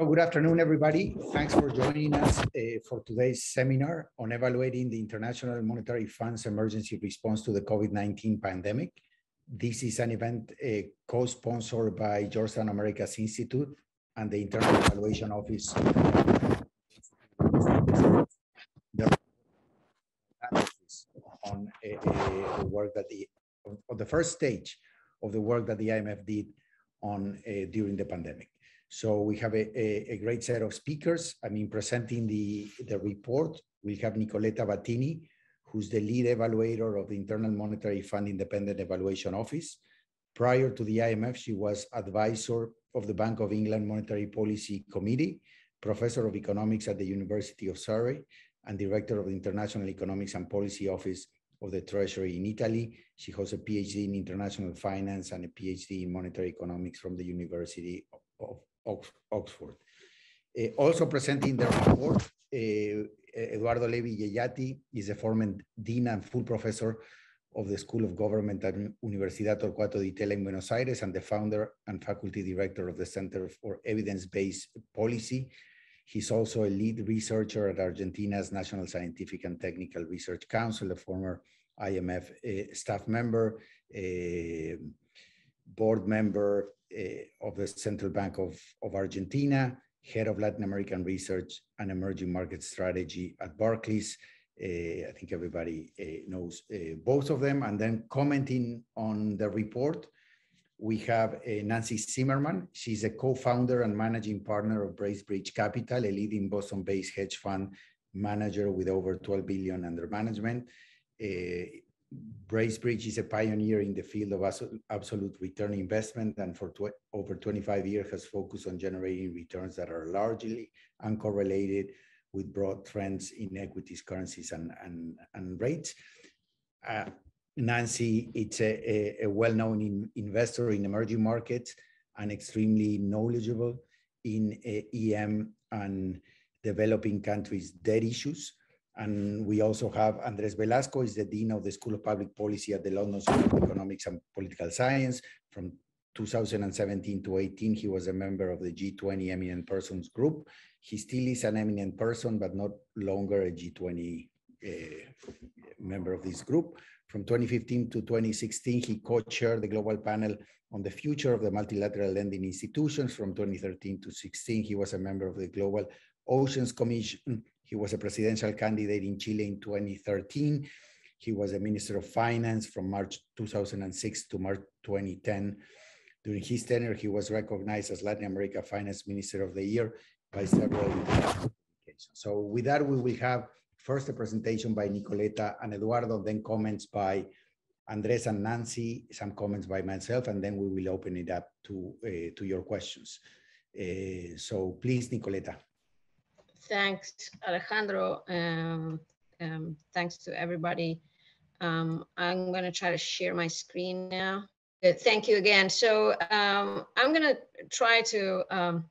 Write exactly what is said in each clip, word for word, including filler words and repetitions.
So good afternoon, everybody. Thanks for joining us uh, for today's seminar on evaluating the International Monetary Fund's emergency response to the COVID nineteen pandemic. This is an event uh, co-sponsored by Georgetown Americas Institute and the Internal Evaluation Office. On uh, uh, the work that the, on the first stage of the work that the I M F did on uh, during the pandemic. So we have a, a, a great set of speakers. I mean, presenting the, the report, we have Nicoletta Battini, who's the lead evaluator of the Internal Monetary Fund Independent Evaluation Office. Prior to the I M F, she was advisor of the Bank of England Monetary Policy Committee, professor of economics at the University of Surrey, and director of the International Economics and Policy Office of the Treasury in Italy. She holds a PhD in international finance and a PhD in monetary economics from the University of Oxford. Uh, also presenting the report, uh, Eduardo Levi Yeyati is a former dean and full professor of the School of Government at Universidad Torcuato Di Tella in Buenos Aires and the founder and faculty director of the Center for Evidence-Based Policy. He's also a lead researcher at Argentina's National Scientific and Technical Research Council, a former I M F uh, staff member, uh, board member uh, of the Central Bank of, of Argentina, head of Latin American Research and Emerging Market Strategy at Barclays. Uh, I think everybody uh, knows uh, both of them. And then commenting on the report, we have uh, Nancy Zimmerman. She's a co-founder and managing partner of Bracebridge Capital, a leading Boston-based hedge fund manager with over twelve billion under management. Uh, Bracebridge is a pioneer in the field of absolute return investment, and for tw over twenty-five years has focused on generating returns that are largely uncorrelated with broad trends in equities, currencies, and, and, and rates. Uh, Nancy, it's a, a, a well-known in, investor in emerging markets and extremely knowledgeable in uh, E M and developing countries' debt issues. And we also have Andres Velasco, is the Dean of the School of Public Policy at the London School of Economics and Political Science. From two thousand seventeen to eighteen, he was a member of the G twenty Eminent Persons Group. He still is an eminent person, but not longer a G twenty uh, member of this group. From twenty fifteen to twenty sixteen, he co-chaired the global panel on the future of the multilateral lending institutions. From twenty thirteen to sixteen, he was a member of the Global Oceans Commission. He was a presidential candidate in Chile in twenty thirteen. He was a Minister of Finance from March two thousand six to March twenty ten. During his tenure, he was recognized as Latin America Finance Minister of the Year by several international publications. So with that, we will have first a presentation by Nicoletta and Eduardo, then comments by Andres and Nancy, some comments by myself, and then we will open it up to, uh, to your questions. Uh, so please, Nicoletta. Thanks, Alejandro. Um, um, thanks to everybody. Um, I'm going to try to share my screen now. Uh, thank you again. So um, I'm going to try to um,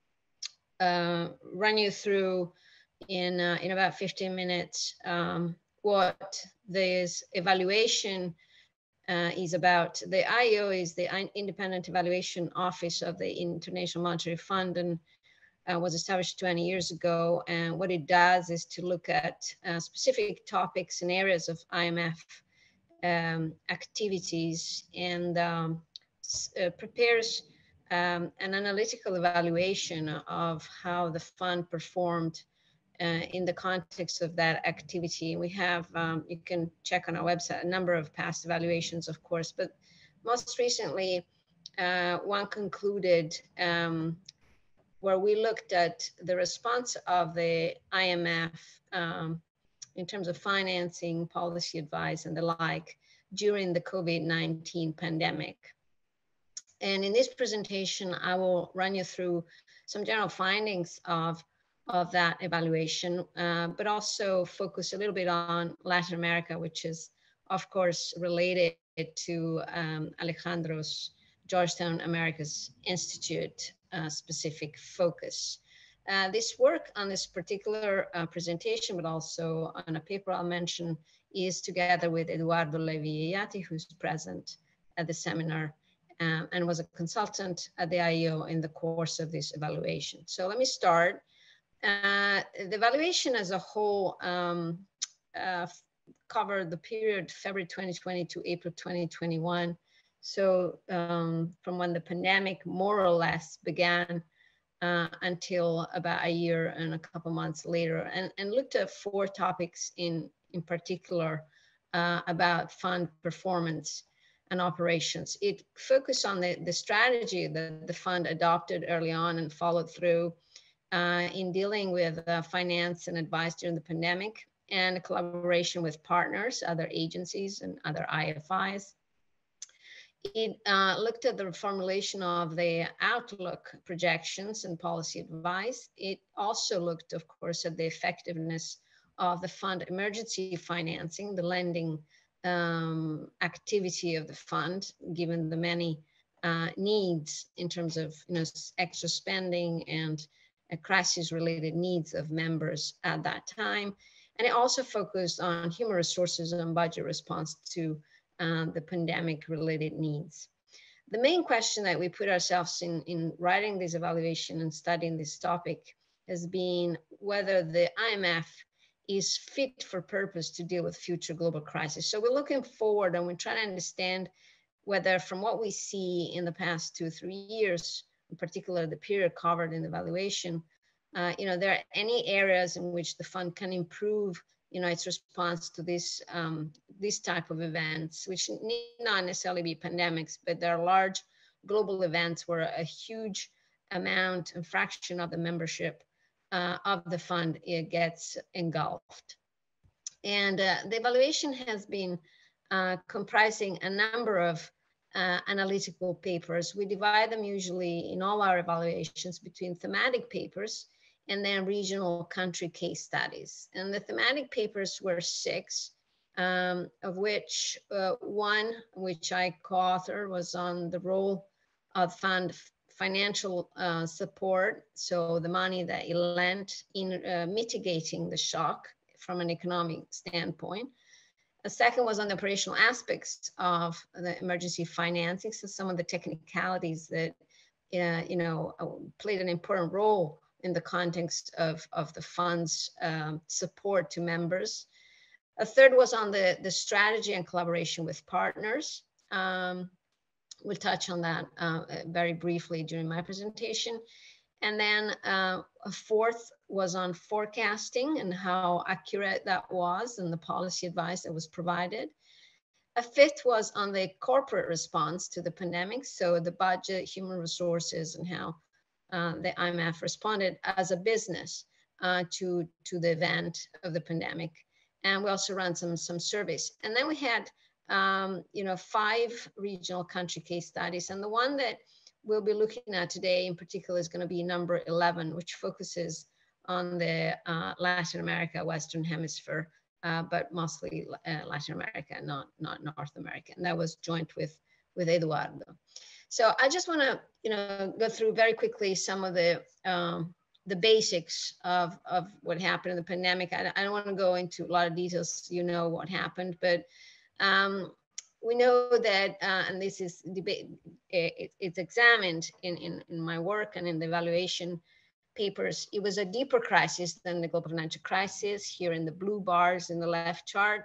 uh, run you through in, uh, in about fifteen minutes um, what this evaluation uh, is about. The I E O is the Independent Evaluation Office of the International Monetary Fund, and Uh, was established twenty years ago, and what it does is to look at uh, specific topics and areas of I M F um, activities, and um, uh, prepares um, an analytical evaluation of how the fund performed uh, in the context of that activity. We have, um, you can check on our website, a number of past evaluations, of course, but most recently, uh, one concluded um, where we looked at the response of the I M F um, in terms of financing, policy advice, and the like during the COVID nineteen pandemic. And in this presentation, I will run you through some general findings of, of that evaluation, uh, but also focus a little bit on Latin America, which is, of course, related to um, Alejandro's Georgetown Americas Institute uh, specific focus. Uh, this work on this particular uh, presentation, but also on a paper I'll mention, is together with Eduardo Levi Yeyati, who's present at the seminar, um, and was a consultant at the I E O in the course of this evaluation. So let me start. Uh, the evaluation as a whole um, uh, covered the period February twenty twenty to April twenty twenty-one. So um, from when the pandemic more or less began uh, until about a year and a couple months later, and, and looked at four topics in, in particular uh, about fund performance and operations. It focused on the, the strategy that the fund adopted early on and followed through uh, in dealing with uh, finance and advice during the pandemic, and collaboration with partners, other agencies and other I F Is. It uh, looked at the formulation of the outlook projections and policy advice. It also looked, of course, at the effectiveness of the fund emergency financing, the lending um, activity of the fund, given the many uh, needs in terms of you know, extra spending and uh, crisis-related needs of members at that time. And it also focused on human resources and budget response to uh, the pandemic-related needs. The main question that we put ourselves in, in writing this evaluation and studying this topic has been whether the I M F is fit for purpose to deal with future global crises. So we're looking forward and we're trying to understand whether from what we see in the past two, three years, in particular the period covered in the evaluation, Uh, you know, there are any areas in which the fund can improve, you know, its response to this, um, this type of events, which need not necessarily be pandemics, but there are large global events where a huge amount and fraction of the membership uh, of the fund it gets engulfed. And uh, the evaluation has been uh, comprising a number of uh, analytical papers. We divide them usually in all our evaluations between thematic papers and then regional country case studies. And the thematic papers were six, um, of which uh, one, which I co-authored, was on the role of fund financial uh, support, so the money that it lent in uh, mitigating the shock from an economic standpoint. The second was on the operational aspects of the emergency financing, so some of the technicalities that uh, you know played an important role in the context of, of the fund's um, support to members. A third was on the, the strategy and collaboration with partners. Um, we'll touch on that uh, very briefly during my presentation. And then uh, a fourth was on forecasting and how accurate that was and the policy advice that was provided. A fifth was on the corporate response to the pandemic, so the budget, human resources, and how Uh, the I M F responded as a business uh, to, to the event of the pandemic. And we also ran some, some surveys. And then we had, um, you know, five regional country case studies. And the one that we'll be looking at today in particular is going to be number eleven, which focuses on the uh, Latin America, Western Hemisphere, uh, but mostly uh, Latin America, not, not North America. And that was joint with, with Eduardo. So I just want to, you know, go through very quickly some of the um, the basics of, of what happened in the pandemic. I, I don't want to go into a lot of details, you know, what happened, but um, we know that, uh, and this is debate, it, it's examined in, in, in my work and in the evaluation papers. It was a deeper crisis than the global financial crisis, here in the blue bars in the left chart,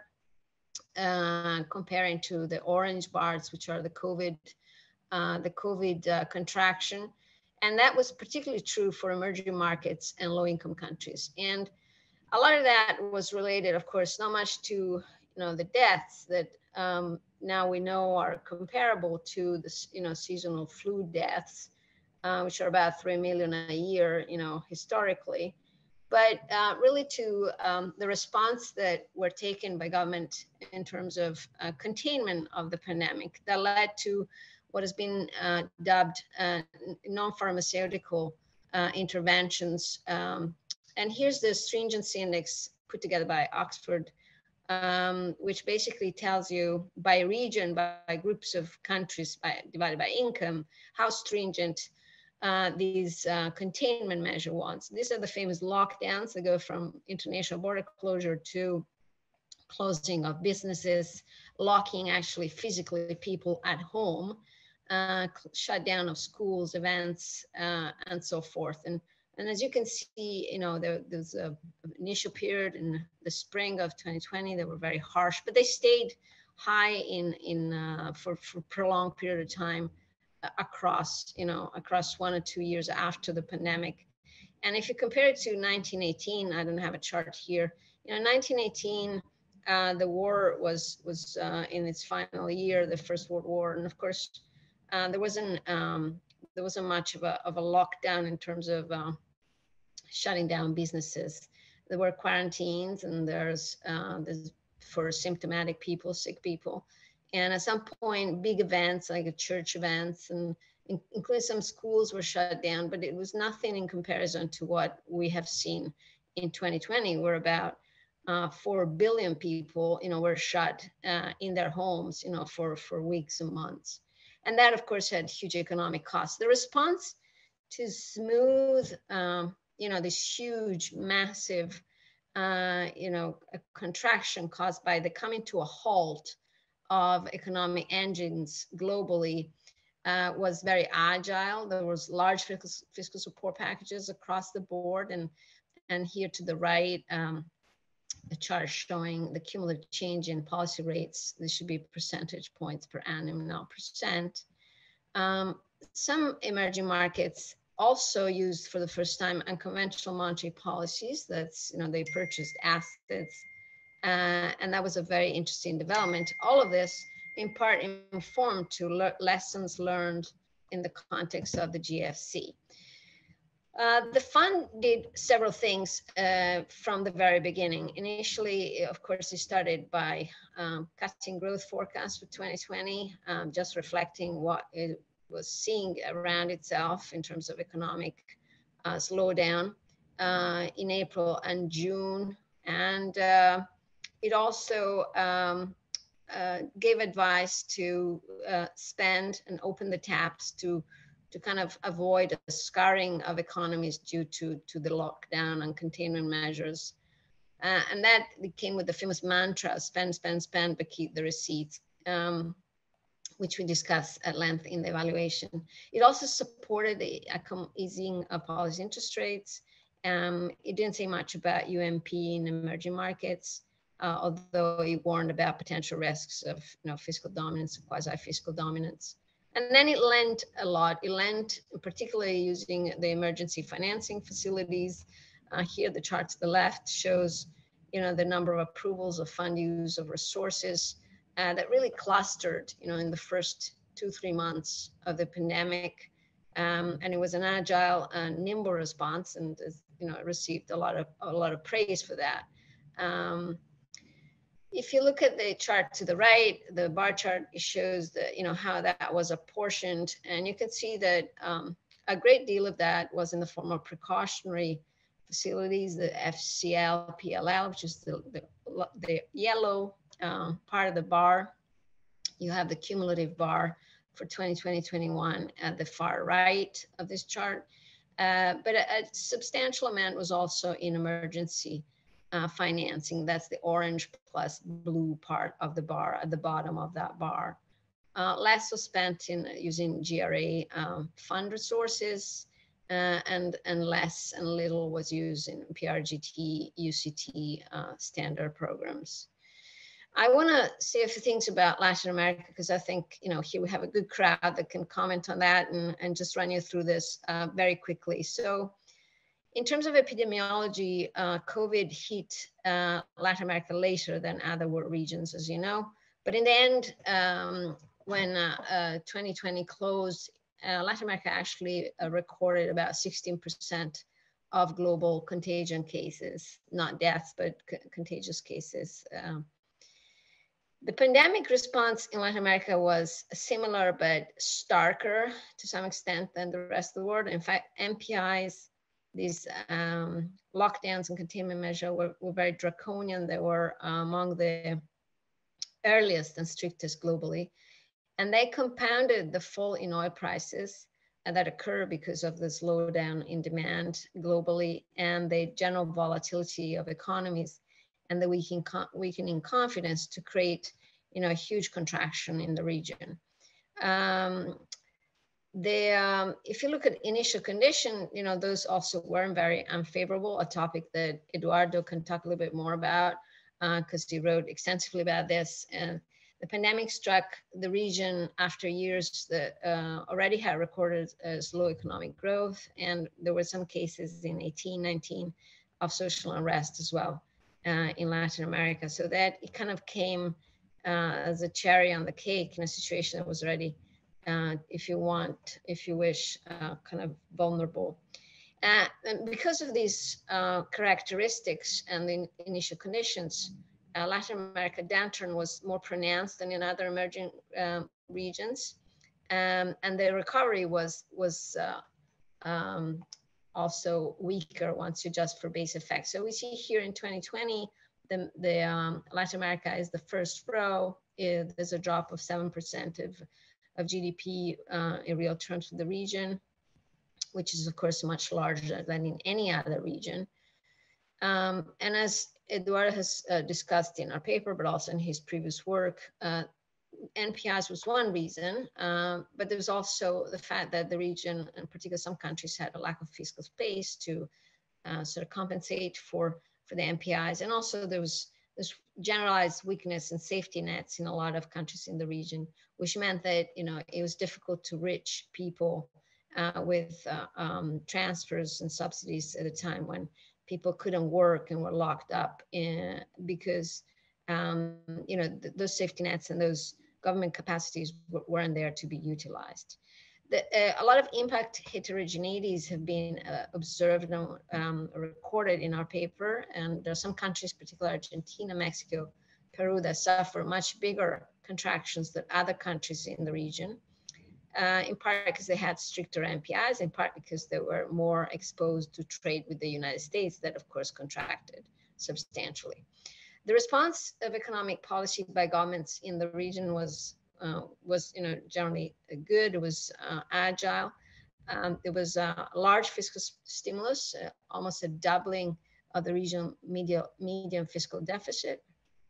uh, comparing to the orange bars, which are the COVID Uh, the COVID uh, contraction. And that was particularly true for emerging markets and low-income countries. And a lot of that was related, of course, not much to you know, the deaths that um, now we know are comparable to the you know, seasonal flu deaths, uh, which are about three million a year, you know, historically. But uh, really to um, the response that were taken by government in terms of uh, containment of the pandemic that led to what has been uh, dubbed uh, non-pharmaceutical uh, interventions. Um, and here's the stringency index put together by Oxford, um, which basically tells you by region, by, by groups of countries by, divided by income, how stringent uh, these uh, containment measure ones. These are the famous lockdowns that go from international border closure to closing of businesses, locking actually physically people at home. uh, shutdown of schools, events, uh, and so forth. And, and as you can see, you know, there, there's a initial period in the spring of twenty twenty that were very harsh, but they stayed high in, in uh, for, for prolonged period of time uh, across, you know, across one or two years after the pandemic. And if you compare it to nineteen eighteen, I don't have a chart here. You know, nineteen eighteen, uh, the war was was uh, in its final year, the First World War, and of course, uh, there wasn't um, there wasn't much of a of a lockdown in terms of uh, shutting down businesses. There were quarantines, and there's uh, there's for symptomatic people, sick people, and at some point, big events like church events and including some schools were shut down, but it was nothing in comparison to what we have seen in twenty twenty, where about uh, four billion people, you know, were shut uh, in their homes, you know, for, for weeks and months. And that, of course, had huge economic costs. The response to smooth, um, you know, this huge, massive, uh, you know, a contraction caused by the coming to a halt of economic engines globally Uh, was very agile. There was large fiscal, fiscal support packages across the board. And, and here to the right, um, the chart showing the cumulative change in policy rates. This should be percentage points per annum, not percent. Um, some emerging markets also used for the first time unconventional monetary policies. That's, you know, they purchased assets. Uh, and that was a very interesting development. All of this in part informed to le lessons learned in the context of the G F C. Uh, the fund did several things uh, from the very beginning. Initially, of course, it started by um, cutting growth forecasts for twenty twenty, um, just reflecting what it was seeing around itself in terms of economic uh, slowdown uh, in April and June. And uh, it also um, Uh, gave advice to uh, spend and open the taps to to kind of avoid a scarring of economies due to to the lockdown and containment measures, uh, and that came with the famous mantra: spend, spend, spend, but keep the receipts, um, which we discussed at length in the evaluation. It also supported the easing of policy interest rates. Um, it didn't say much about U M P in emerging markets. Uh, although he warned about potential risks of, you know, fiscal dominance, quasi-fiscal dominance. And then it lent a lot. It lent, particularly using the emergency financing facilities. Uh, here, the chart to the left shows, you know, the number of approvals of fund use of resources uh, that really clustered, you know, in the first two, three months of the pandemic. Um, and it was an agile and nimble response, and, you know, it received a lot of a lot of praise for that. Um, If you look at the chart to the right, the bar chart, it shows that, you know, how that was apportioned. And you can see that um, a great deal of that was in the form of precautionary facilities, the F C L, P L L, which is the, the, the yellow um, part of the bar. You have the cumulative bar for twenty twenty, twenty-one at the far right of this chart. Uh, but a, a substantial amount was also in emergency Uh, financing. That's the orange plus blue part of the bar at the bottom of that bar. Uh, less was spent in using G R A um, fund resources, uh, and, and less and little was used in P R G T, U C T uh, standard programs. I want to say a few things about Latin America, because I think, you know, here we have a good crowd that can comment on that, and, and just run you through this uh, very quickly. So, in terms of epidemiology, uh, COVID hit uh, Latin America later than other world regions, as you know. But in the end, um, when uh, uh, twenty twenty closed, uh, Latin America actually uh, recorded about sixteen percent of global contagion cases, not deaths, but contagious cases. Um, the pandemic response in Latin America was similar, but starker to some extent than the rest of the world. In fact, M P Is, these um, lockdowns and containment measures were, were very draconian. They were uh, among the earliest and strictest globally. And they compounded the fall in oil prices that occurred because of the slowdown in demand globally and the general volatility of economies and the weakening, weakening confidence to create, you know, a huge contraction in the region. Um, the, um, if you look at initial condition, you know, those also weren't very unfavorable, a topic that Eduardo can talk a little bit more about because uh, he wrote extensively about this. And the pandemic struck the region after years that uh, already had recorded uh, slow economic growth. And there were some cases in eighteen, nineteen of social unrest as well uh, in Latin America. So that it kind of came uh, as a cherry on the cake in a situation that was already, uh, if you want, if you wish, uh, kind of vulnerable. Uh, and because of these uh, characteristics and the initial conditions, uh, Latin America downturn was more pronounced than in other emerging um, regions. Um, and the recovery was, was uh, um, also weaker once you adjust for base effects. So we see here in twenty twenty, the, the um, Latin America is the first row. It, there's a drop of seven percent of, of G D P uh, in real terms for the region, which is of course much larger than in any other region. Um, and as Eduardo has uh, discussed in our paper, but also in his previous work, uh, N P Is was one reason, um, but there was also the fact that the region, in particular some countries, had a lack of fiscal space to uh, sort of compensate for, for the N P Is. And also there was this generalized weakness in safety nets in a lot of countries in the region, which meant that, you know, it was difficult to reach people uh, with uh, um, transfers and subsidies at a time when people couldn't work and were locked up in, because, um, you know, th those safety nets and those government capacities weren't there to be utilized. The, uh, a lot of impact heterogeneities have been uh, observed and um, recorded in our paper. And there are some countries, particularly Argentina, Mexico, Peru, that suffer much bigger contractions than other countries in the region, uh, in part because they had stricter N P Is, in part because they were more exposed to trade with the United States that, of course, contracted substantially. The response of economic policy by governments in the region was uh, was you know generally good. It was uh, agile. Um, there was a large fiscal stimulus, uh, almost a doubling of the regional medium, medium fiscal deficit,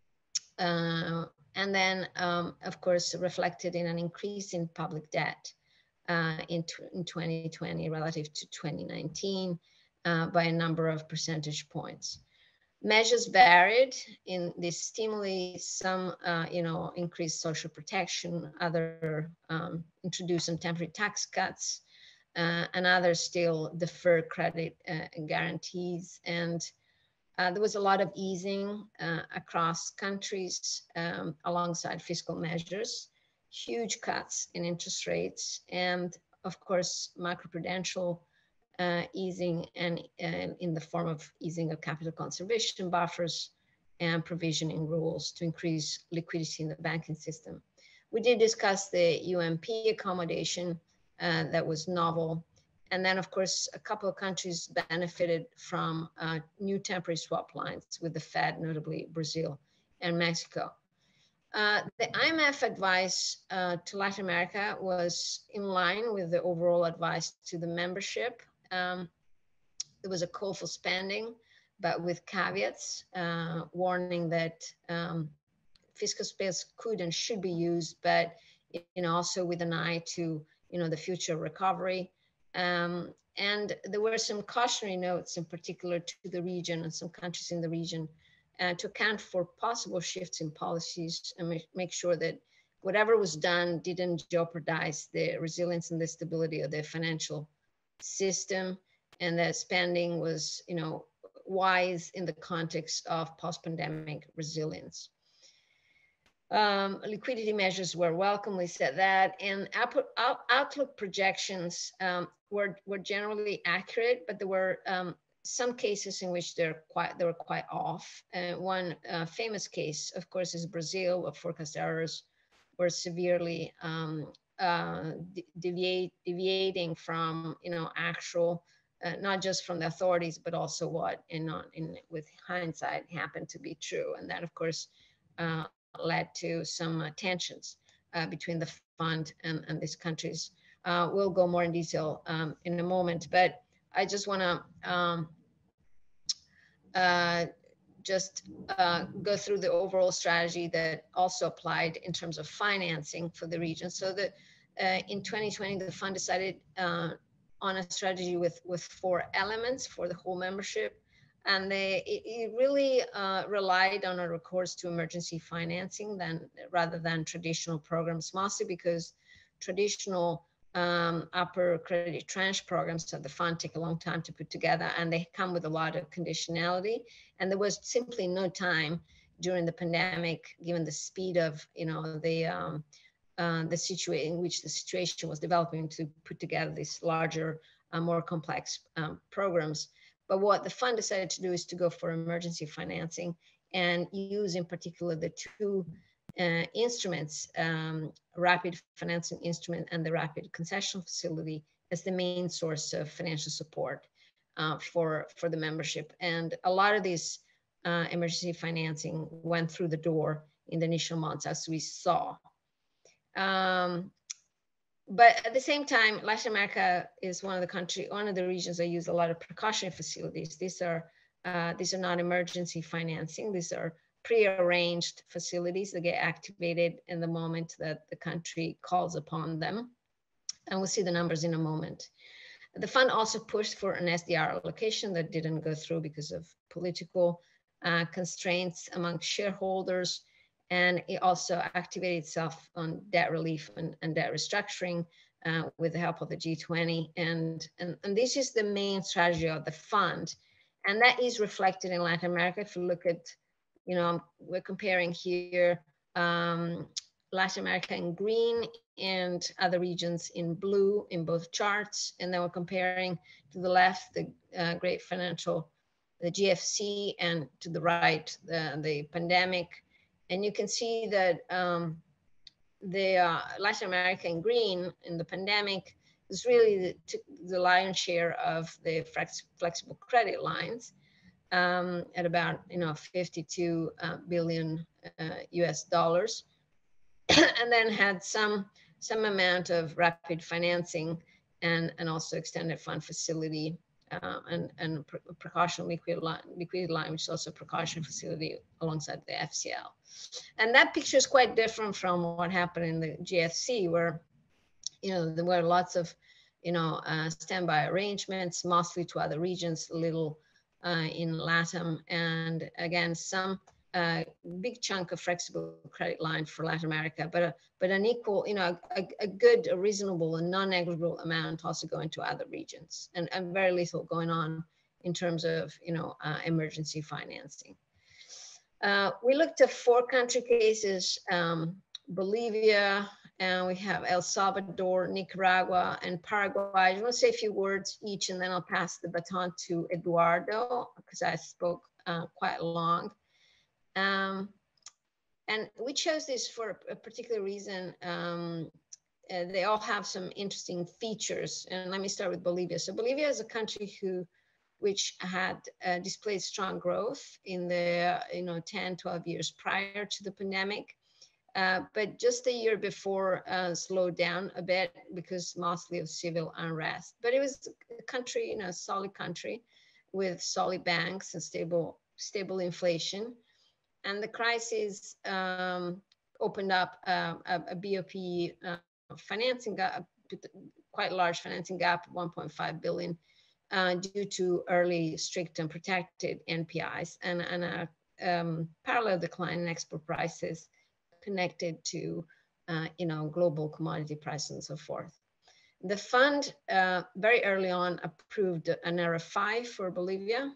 uh, and then um, of course reflected in an increase in public debt uh, in, in twenty twenty relative to twenty nineteen uh, by a number of percentage points. Measures varied in these stimuli. Some, uh, you know, increased social protection, other um, introduced some temporary tax cuts, uh, and others still defer credit uh, guarantees. And uh, there was a lot of easing uh, across countries um, alongside fiscal measures, huge cuts in interest rates, and of course, macroprudential Uh, easing and, and in the form of easing of capital conservation buffers and provisioning rules to increase liquidity in the banking system. We did discuss the U M P accommodation uh, that was novel. And then, of course, a couple of countries benefited from uh, new temporary swap lines with the Fed, notably Brazil and Mexico. Uh, the I M F advice uh, to Latin America was in line with the overall advice to the membership. Um, there was a call for spending, but with caveats, uh, warning that um, fiscal space could and should be used, but you know also with an eye to you know the future recovery. Um, and there were some cautionary notes, in particular to the region and some countries in the region, uh, to account for possible shifts in policies and make, make sure that whatever was done didn't jeopardize the resilience and the stability of the financial system, and that spending was, you know, wise in the context of post-pandemic resilience. Um, liquidity measures were welcome, we said that, and out, outlook projections um, were, were generally accurate, but there were um, some cases in which they're quite, they were quite off. Uh, one uh, famous case, of course, is Brazil, where forecast errors were severely um, uh, deviate, deviating from, you know, actual, uh, not just from the authorities, but also what, in, in with hindsight, happened to be true. And that, of course, uh, led to some uh, tensions uh, between the fund and, and these countries. Uh, we'll go more in detail um, in a moment, but I just want to um, uh, just uh, go through the overall strategy that also applied in terms of financing for the region. So the, uh, in twenty twenty, the fund decided uh, on a strategy with, with four elements for the whole membership. And they, it, it really uh, relied on a recourse to emergency financing than, rather than traditional programs, mostly because traditional um, upper credit tranche programs of the fund take a long time to put together, and they come with a lot of conditionality. And there was simply no time during the pandemic, given the speed of, you know, the um, uh, the situation in which the situation was developing, to put together these larger, uh, more complex um, programs. But what the fund decided to do is to go for emergency financing and use in particular the two uh, instruments, um, rapid financing instrument and the rapid concession facility, as the main source of financial support uh, for, for the membership. And a lot of these uh, emergency financing went through the door in the initial months, as we saw. Um, But at the same time, Latin America is one of the country, one of the regions that use a lot of precautionary facilities. These are uh, these are not emergency financing. These are pre-arranged facilities that get activated in the moment that the country calls upon them. And we'll see the numbers in a moment. The fund also pushed for an S D R allocation that didn't go through because of political uh, constraints among shareholders. And it also activated itself on debt relief and, and debt restructuring uh, with the help of the G twenty. And, and, and this is the main strategy of the fund. And that is reflected in Latin America. If you look at, you know, we're comparing here um, Latin America in green and other regions in blue in both charts. And then we're comparing to the left, the uh, great financial, the G F C, and to the right, the, the pandemic. And you can see that um, the uh, Latin America in green in the pandemic is really the, the lion's share of the flex, flexible credit lines um, at about, you know, fifty-two uh, billion uh, U S dollars, and then had some some amount of rapid financing and and also extended fund facility uh, and and pre precaution liquid line, liquidity line, which is also a precaution facility alongside the F C L. And that picture is quite different from what happened in the G F C, where, you know, there were lots of, you know, uh, standby arrangements, mostly to other regions, a little uh, in LATAM, and again, some uh, big chunk of flexible credit line for Latin America, but a, but an equal, you know, a, a good, a reasonable and non-negligible amount also going to other regions, and, and very little going on in terms of, you know, uh, emergency financing. Uh, we looked at four country cases, um, Bolivia, and we have El Salvador, Nicaragua, and Paraguay. I want to say a few words each, and then I'll pass the baton to Eduardo, because I spoke uh, quite long. Um, and we chose this for a particular reason. Um, uh, they all have some interesting features. And let me start with Bolivia. So Bolivia is a country who, which had uh, displayed strong growth in the, you know, ten, twelve years prior to the pandemic. Uh, but just a year before uh, slowed down a bit because mostly of civil unrest. But it was a country, you know, a solid country with solid banks and stable, stable inflation. And the crisis um, opened up uh, a, a B O P uh, financing gap, quite large financing gap, one point five billion, uh, due to early strict and protected N P Is and, and a um, parallel decline in export prices connected to, uh, you know, global commodity prices and so forth. The fund uh, very early on approved an R F I for Bolivia,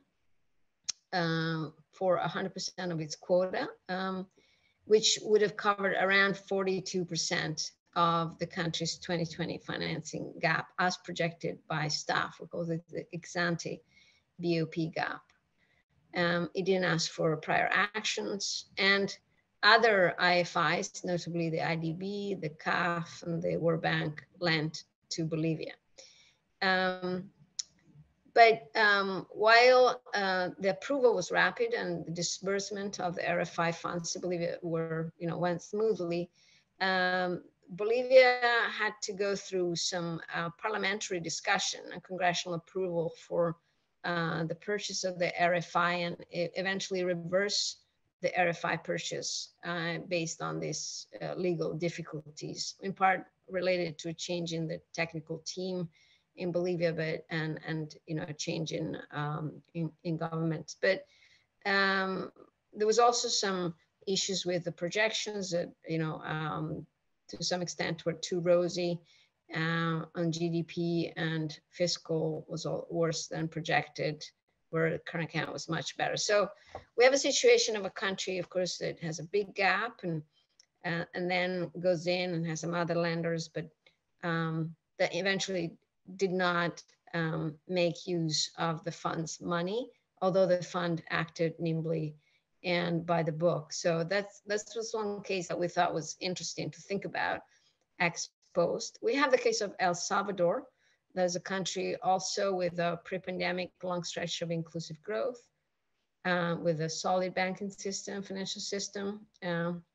Uh, for one hundred percent of its quota, um, which would have covered around forty-two percent of the country's twenty twenty financing gap as projected by staff. We call it the ex-ante B O P gap. Um, it didn't ask for prior actions, and other I F Is, notably the I D B, the C A F, and the World Bank lent to Bolivia. Um, But um, while uh, the approval was rapid and the disbursement of the R F I funds to Bolivia were, you know, went smoothly, um, Bolivia had to go through some uh, parliamentary discussion and congressional approval for uh, the purchase of the R F I, and eventually reverse the R F I purchase uh, based on these uh, legal difficulties, in part related to a change in the technical team in Bolivia, but and and you know a change in um, in, in government. But um, there was also some issues with the projections that you know um, to some extent were too rosy uh, on G D P, and fiscal was all worse than projected, where the current account was much better. So we have a situation of a country, of course, that has a big gap and uh, and then goes in and has some other lenders, but um, that eventually did not um, make use of the fund's money, although the fund acted nimbly and by the book. So that's that's was one case that we thought was interesting to think about ex post. We have the case of El Salvador. There's a country also with a pre-pandemic long stretch of inclusive growth, uh, with a solid banking system, financial system, um,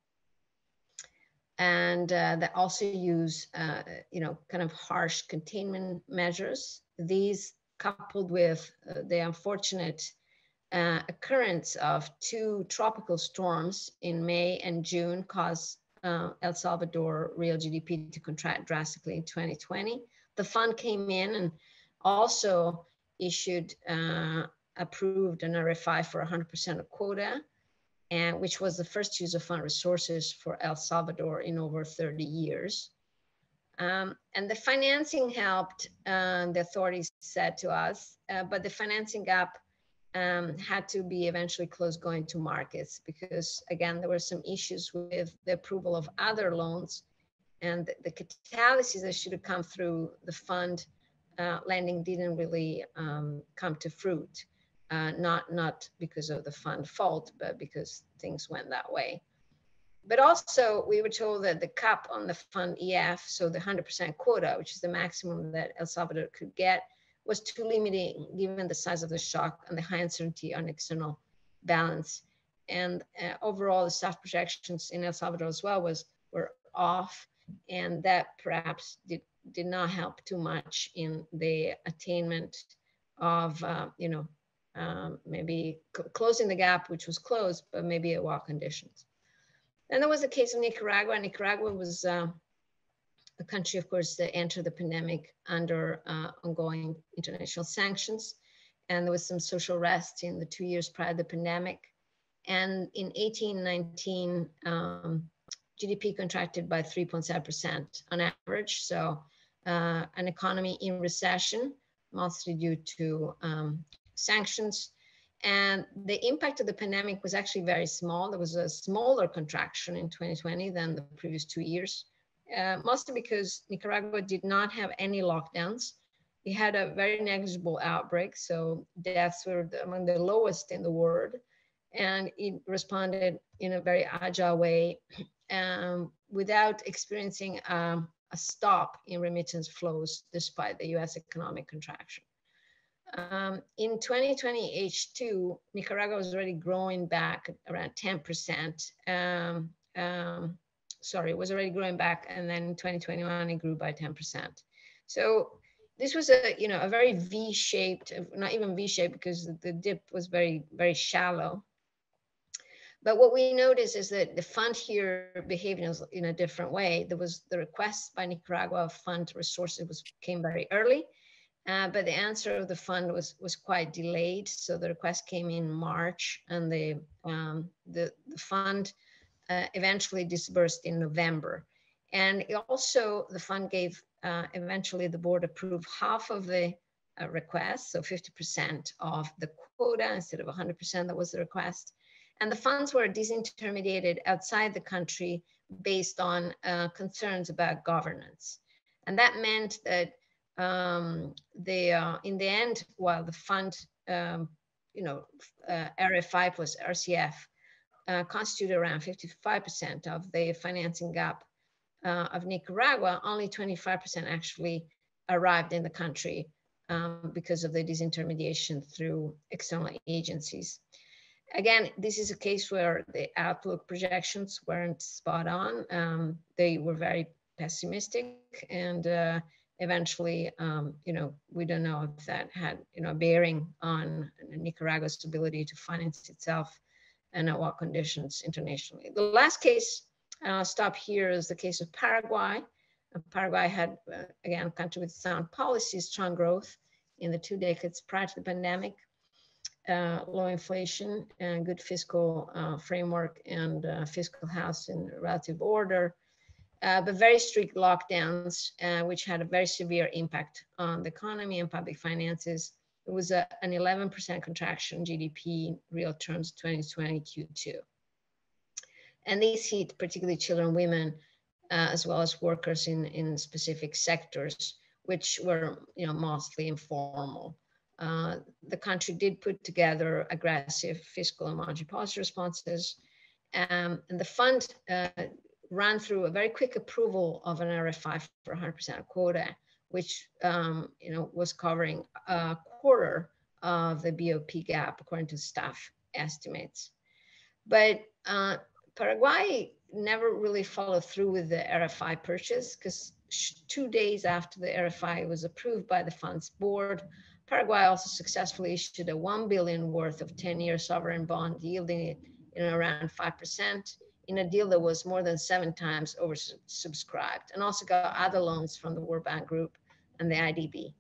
and uh, that also use, uh, you know, kind of harsh containment measures. These, coupled with uh, the unfortunate uh, occurrence of two tropical storms in May and June, caused uh, El Salvador real G D P to contract drastically in twenty twenty. The fund came in and also issued, uh, approved an R F I for one hundred percent of quota, and which was the first use of fund resources for El Salvador in over thirty years. Um, and the financing helped, uh, the authorities said to us, uh, but the financing gap um, had to be eventually closed going to markets because, again, there were some issues with the approval of other loans, and the, the catalysis that should have come through the fund uh, lending didn't really um, come to fruit. Uh, not, not because of the fund fault, but because things went that way. But also we were told that the cap on the fund E F, so the one hundred percent quota, which is the maximum that El Salvador could get, was too limiting given the size of the shock and the high uncertainty on external balance. And uh, overall, the soft projections in El Salvador as well was were off, and that perhaps did, did not help too much in the attainment of, uh, you know, Um, maybe closing the gap, which was closed, but maybe at what conditions. Then there was the case of Nicaragua. Nicaragua was uh, a country, of course, that entered the pandemic under uh, ongoing international sanctions. And there was some social rest in the two years prior to the pandemic. And in eighteen nineteen, um, G D P contracted by three point seven percent on average. So uh, an economy in recession, mostly due to um, sanctions. And the impact of the pandemic was actually very small. There was a smaller contraction in twenty twenty than the previous two years, uh, mostly because Nicaragua did not have any lockdowns. It had a very negligible outbreak, so deaths were among the lowest in the world. And it responded in a very agile way um, without experiencing um, a stop in remittance flows despite the U S economic contraction. Um, in twenty twenty H two, Nicaragua was already growing back around ten percent. Um, um, sorry, it was already growing back, and then in twenty twenty-one, it grew by ten percent. So this was a, you know, a very V-shaped, not even V-shaped because the dip was very, very shallow. But what we noticed is that the fund here behaved in a different way. There was the request by Nicaragua of fund resources was came very early. Uh, but the answer of the fund was was quite delayed. So the request came in March, and the um, the, the fund uh, eventually disbursed in November. And it also, the fund gave, uh, eventually the board approved half of the uh, request, so fifty percent of the quota instead of one hundred percent that was the request. And the funds were disintermediated outside the country based on uh, concerns about governance. And that meant that Um, they, uh, in the end, while the fund, um, you know, uh, R F I plus R C F uh, constituted around fifty-five percent of the financing gap uh, of Nicaragua, only twenty-five percent actually arrived in the country um, because of the disintermediation through external agencies. Again, this is a case where the outlook projections weren't spot on. Um, they were very pessimistic, and uh, eventually, um, you know, we don't know if that had, you know, bearing on Nicaragua's ability to finance itself and at what conditions internationally. The last case, and I'll stop here, is the case of Paraguay. Paraguay had, uh, again, a country with sound policy, strong growth in the two decades prior to the pandemic, uh, low inflation, and good fiscal uh, framework, and uh, fiscal house in relative order, uh, but very strict lockdowns, uh, which had a very severe impact on the economy and public finances. It was a, an eleven percent contraction in G D P in real terms, twenty twenty Q two. And these hit particularly children, women, uh, as well as workers in, in specific sectors, which were, you know, mostly informal. Uh, the country did put together aggressive fiscal and monetary policy responses. Um, and the fund uh, ran through a very quick approval of an R F I for one hundred percent quota, which, um, you know, was covering a quarter of the B O P gap, according to staff estimates. But uh, Paraguay never really followed through with the R F I purchase, because two days after the R F I was approved by the fund's board, Paraguay also successfully issued a one billion worth of ten-year sovereign bond, yielding it in around five percent in a deal that was more than seven times oversubscribed, and also got other loans from the World Bank Group and the I D B.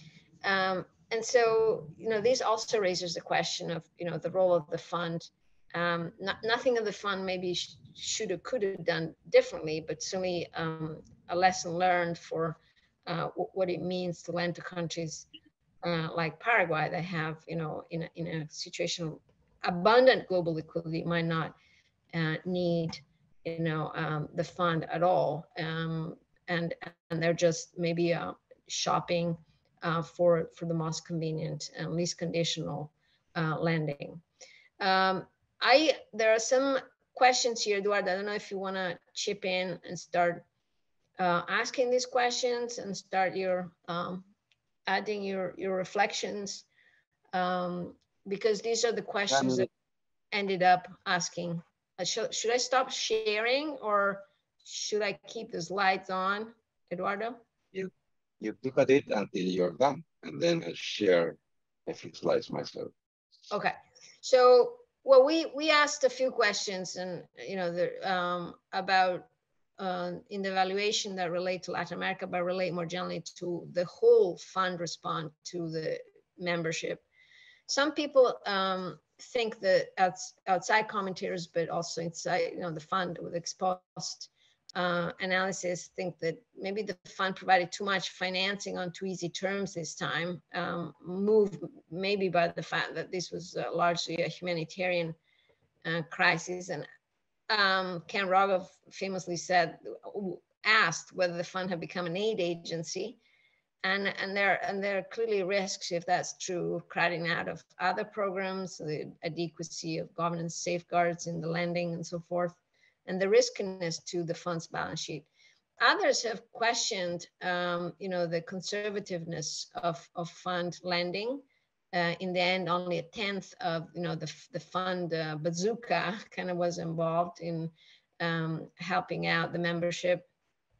Um, and so, you know, this also raises the question of, you know, the role of the fund. Um, not, nothing of the fund maybe sh should have, could have done differently, but certainly um, a lesson learned for uh, what it means to lend to countries uh, like Paraguay that have, you know, in a, in a situation of abundant global liquidity, might not uh, need, you know, um, the fund at all. Um, and, and they're just maybe uh, shopping uh, for, for the most convenient and least conditional uh, lending. Um, I, there are some questions here, Eduardo. I don't know if you want to chip in and start uh, asking these questions and start your um, adding your your reflections, um, because these are the questions that ended up asking. Uh, should, should I stop sharing, or should I keep the slides on, Eduardo? You you keep at it until you're done, and then I'll share a few slides myself. Okay, so. Well, we, we asked a few questions, and, you know, the, um, about uh, in the evaluation that relate to Latin America, but relate more generally to the whole fund response to the membership. Some people um, think that outs, outside commentators, but also inside, you know, the fund with exposed uh, analysis, think that maybe the fund provided too much financing on too easy terms this time, um, moved maybe by the fact that this was uh, largely a humanitarian uh, crisis. And um, Ken Rogov famously said, asked whether the fund had become an aid agency. And, and, there, and there are clearly risks, if that's true, of crowding out of other programs, the adequacy of governance safeguards in the lending and so forth, and the riskiness to the fund's balance sheet. Others have questioned, um, you know, the conservativeness of, of fund lending. Uh, in the end, only a tenth of, you know, the, the fund uh, bazooka kind of was involved in um, helping out the membership,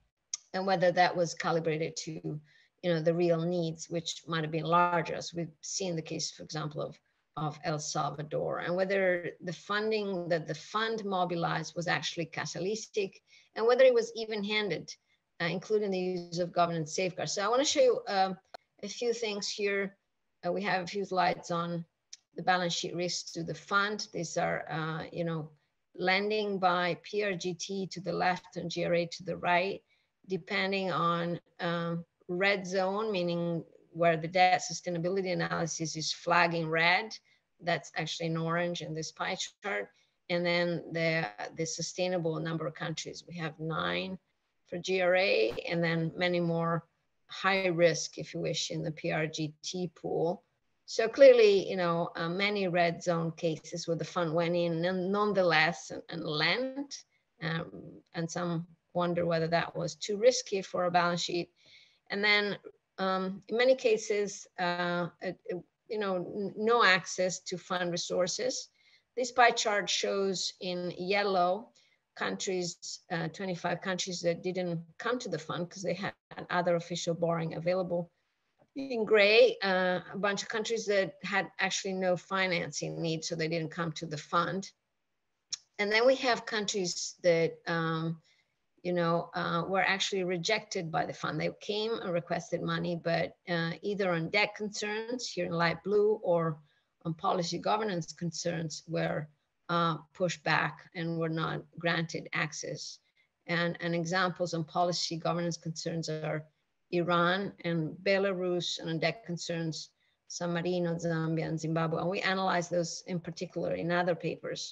and whether that was calibrated to, you know, the real needs, which might have been larger, as we've seen the case, for example, of of El Salvador, and whether the funding that the fund mobilized was actually catalytic, and whether it was even-handed, uh, including the use of governance safeguards. So I want to show you uh, a few things here. Uh, we have a few slides on the balance sheet risks to the fund. These are, uh, you know, lending by P R G T to the left and G R A to the right, depending on um, red zone, meaning where the debt sustainability analysis is flagging red. That's actually in orange in this pie chart. And then the, the sustainable number of countries. We have nine for G R A, and then many more high risk, if you wish, in the P R G T pool. So clearly, you know, uh, many red zone cases where the fund went in and nonetheless and, and lent. Um, and some wonder whether that was too risky for a balance sheet. And then um, in many cases, uh, it, it, you know, no access to fund resources. This pie chart shows in yellow countries, uh, twenty-five countries that didn't come to the fund because they had other official borrowing available. In gray, uh, a bunch of countries that had actually no financing needs, so they didn't come to the fund. And then we have countries that, um, you know, uh, were actually rejected by the fund. They came and requested money, but uh, either on debt concerns here in light blue or on policy governance concerns were uh, pushed back and were not granted access. And, and examples on policy governance concerns are Iran and Belarus, and on debt concerns, San Marino, Zambia, and Zimbabwe. And we analyzed those in particular in other papers.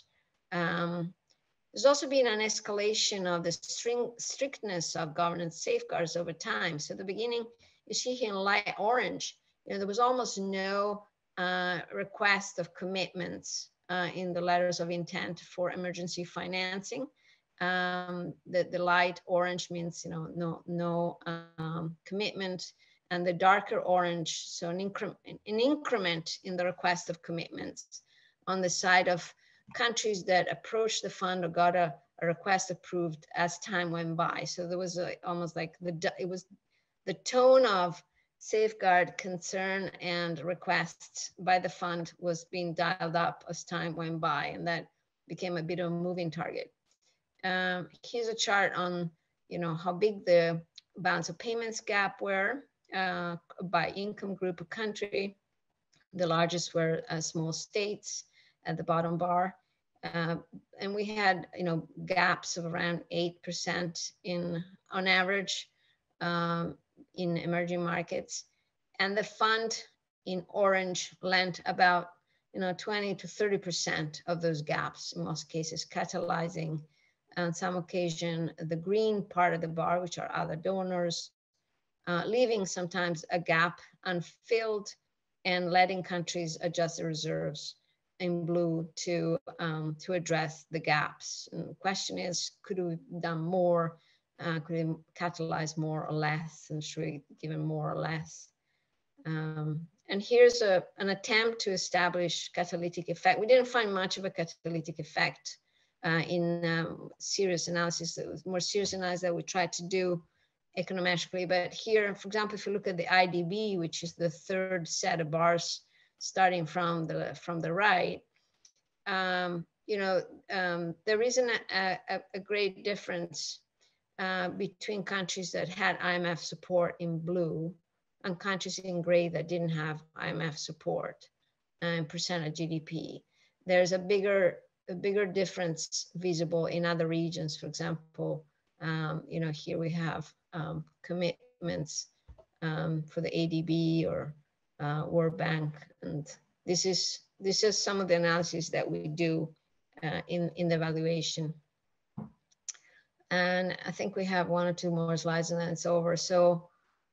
Um, There's also been an escalation of the string, strictness of governance safeguards over time. So at the beginning, you see here in light orange, you know, there was almost no uh, request of commitments uh, in the letters of intent for emergency financing. Um, the, the light orange means, you know, no, no um, commitment, and the darker orange, so an, incre an increment in the request of commitments on the side of countries that approached the fund or got a, a request approved as time went by. So there was a, almost like the, it was the tone of safeguard concern and requests by the fund was being dialed up as time went by, and that became a bit of a moving target. Um, here's a chart on, you know, how big the balance of payments gap were uh, by income group or country. The largest were uh, small states at the bottom bar. Uh, and we had, you know, gaps of around eight percent in, on average, um, in emerging markets. And the fund in orange lent about, you know, twenty to thirty percent of those gaps, in most cases, catalyzing on some occasion the green part of the bar, which are other donors, uh, leaving sometimes a gap unfilled and letting countries adjust their reserves in blue to, um, to address the gaps. And the question is, could we have done more? Uh, could we catalyze more or less? And should we give them more or less? Um, and here's a, an attempt to establish catalytic effect. We didn't find much of a catalytic effect uh, in um, serious analysis. It was more serious analysis that we tried to do econometrically. But here, for example, if you look at the I D B, which is the third set of bars starting from the from the right, um, you know, um, there isn't a, a, a great difference uh, between countries that had I M F support in blue and countries in gray that didn't have I M F support and percent of G D P. There's a bigger a bigger difference visible in other regions. For example, um, you know, here we have um, commitments um, for the A D B or uh, World Bank, and this is this is some of the analysis that we do uh, in in the evaluation. And I think we have one or two more slides and then it's over. So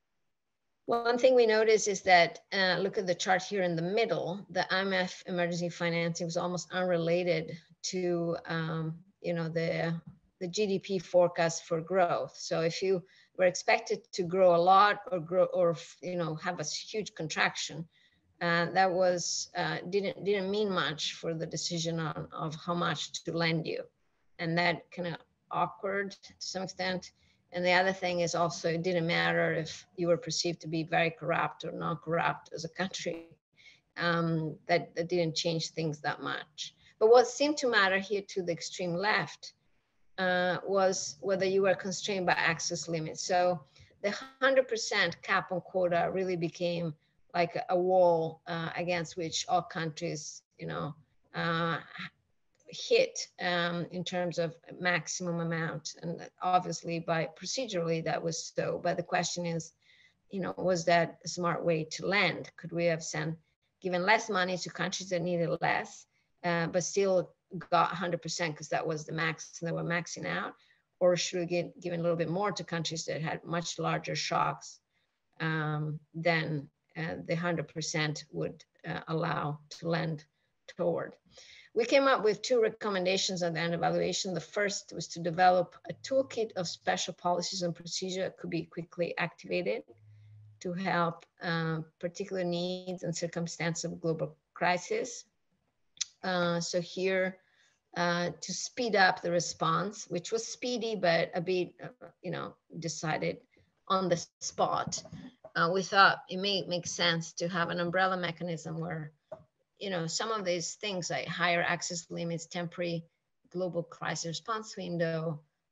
one thing we notice is that, uh, look at the chart here in the middle, the I M F emergency financing was almost unrelated to, um, you know, the, the G D P forecast for growth. So if you were expected to grow a lot or grow, or, you know, have a huge contraction, uh, that was, uh, didn't, didn't mean much for the decision on, of how much to lend you. And that kind of awkward to some extent. And the other thing is also, it didn't matter if you were perceived to be very corrupt or not corrupt as a country. Um, that, that didn't change things that much. But what seemed to matter here to the extreme left uh, was whether you were constrained by access limits. So the one hundred percent cap on quota really became like a wall uh, against which all countries, you know, uh, hit um, in terms of maximum amount. And obviously by procedurally that was so, but the question is, you know, was that a smart way to lend? Could we have sent, given less money to countries that needed less, uh, but still got one hundred percent because that was the max and they were maxing out? Or should we get given a little bit more to countries that had much larger shocks um, than uh, the one hundred percent would uh, allow to lend toward? We came up with two recommendations on the end evaluation. The first was to develop a toolkit of special policies and procedure that could be quickly activated to help uh, particular needs and circumstances of global crisis. Uh, so here, uh, to speed up the response, which was speedy, but a bit, uh, you know, decided on the spot. Uh, we thought it may make sense to have an umbrella mechanism where, you know, some of these things like higher access limits, temporary global crisis response window,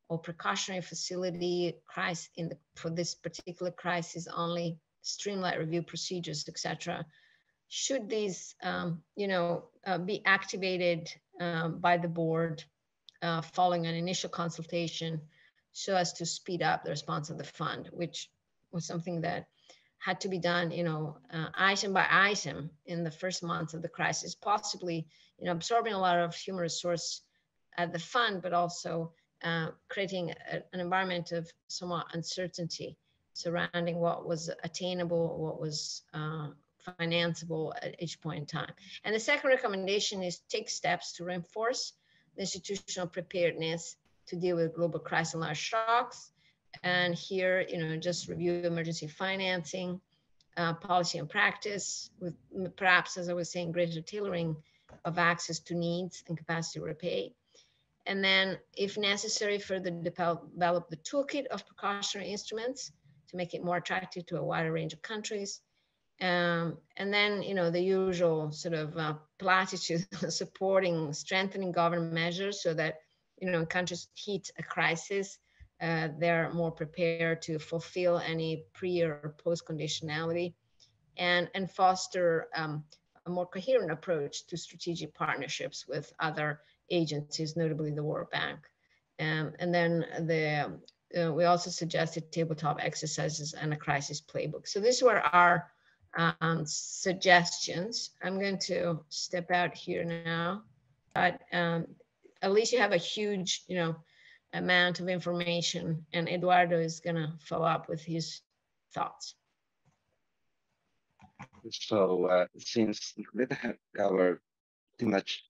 or precautionary facility crisis in the, for this particular crisis only, streamlined review procedures, et cetera. Should these, um, you know, uh, be activated um, by the board uh, following an initial consultation so as to speed up the response of the fund, which was something that had to be done, you know, uh, item by item in the first months of the crisis, possibly, you know, absorbing a lot of human resource at the fund, but also uh, creating a, an environment of somewhat uncertainty surrounding what was attainable, what was uh, financeable at each point in time. And the second recommendation is take steps to reinforce the institutional preparedness to deal with global crisis and large shocks. And here, you know, just review emergency financing, uh, policy and practice, with perhaps, as I was saying, greater tailoring of access to needs and capacity to repay. And then, if necessary, further develop the toolkit of precautionary instruments to make it more attractive to a wider range of countries. Um, and then, you know, the usual sort of uh, platitude supporting, strengthening government measures so that, you know, countries hit a crisis, uh, they're more prepared to fulfill any pre or post conditionality, and, and foster um, a more coherent approach to strategic partnerships with other agencies, notably the World Bank. Um, and then the, uh, we also suggested tabletop exercises and a crisis playbook. So these were our um, suggestions. I'm going to step out here now, but um, at least you have a huge, you know, amount of information, and Eduardo is going to follow up with his thoughts. So uh, since we have covered pretty much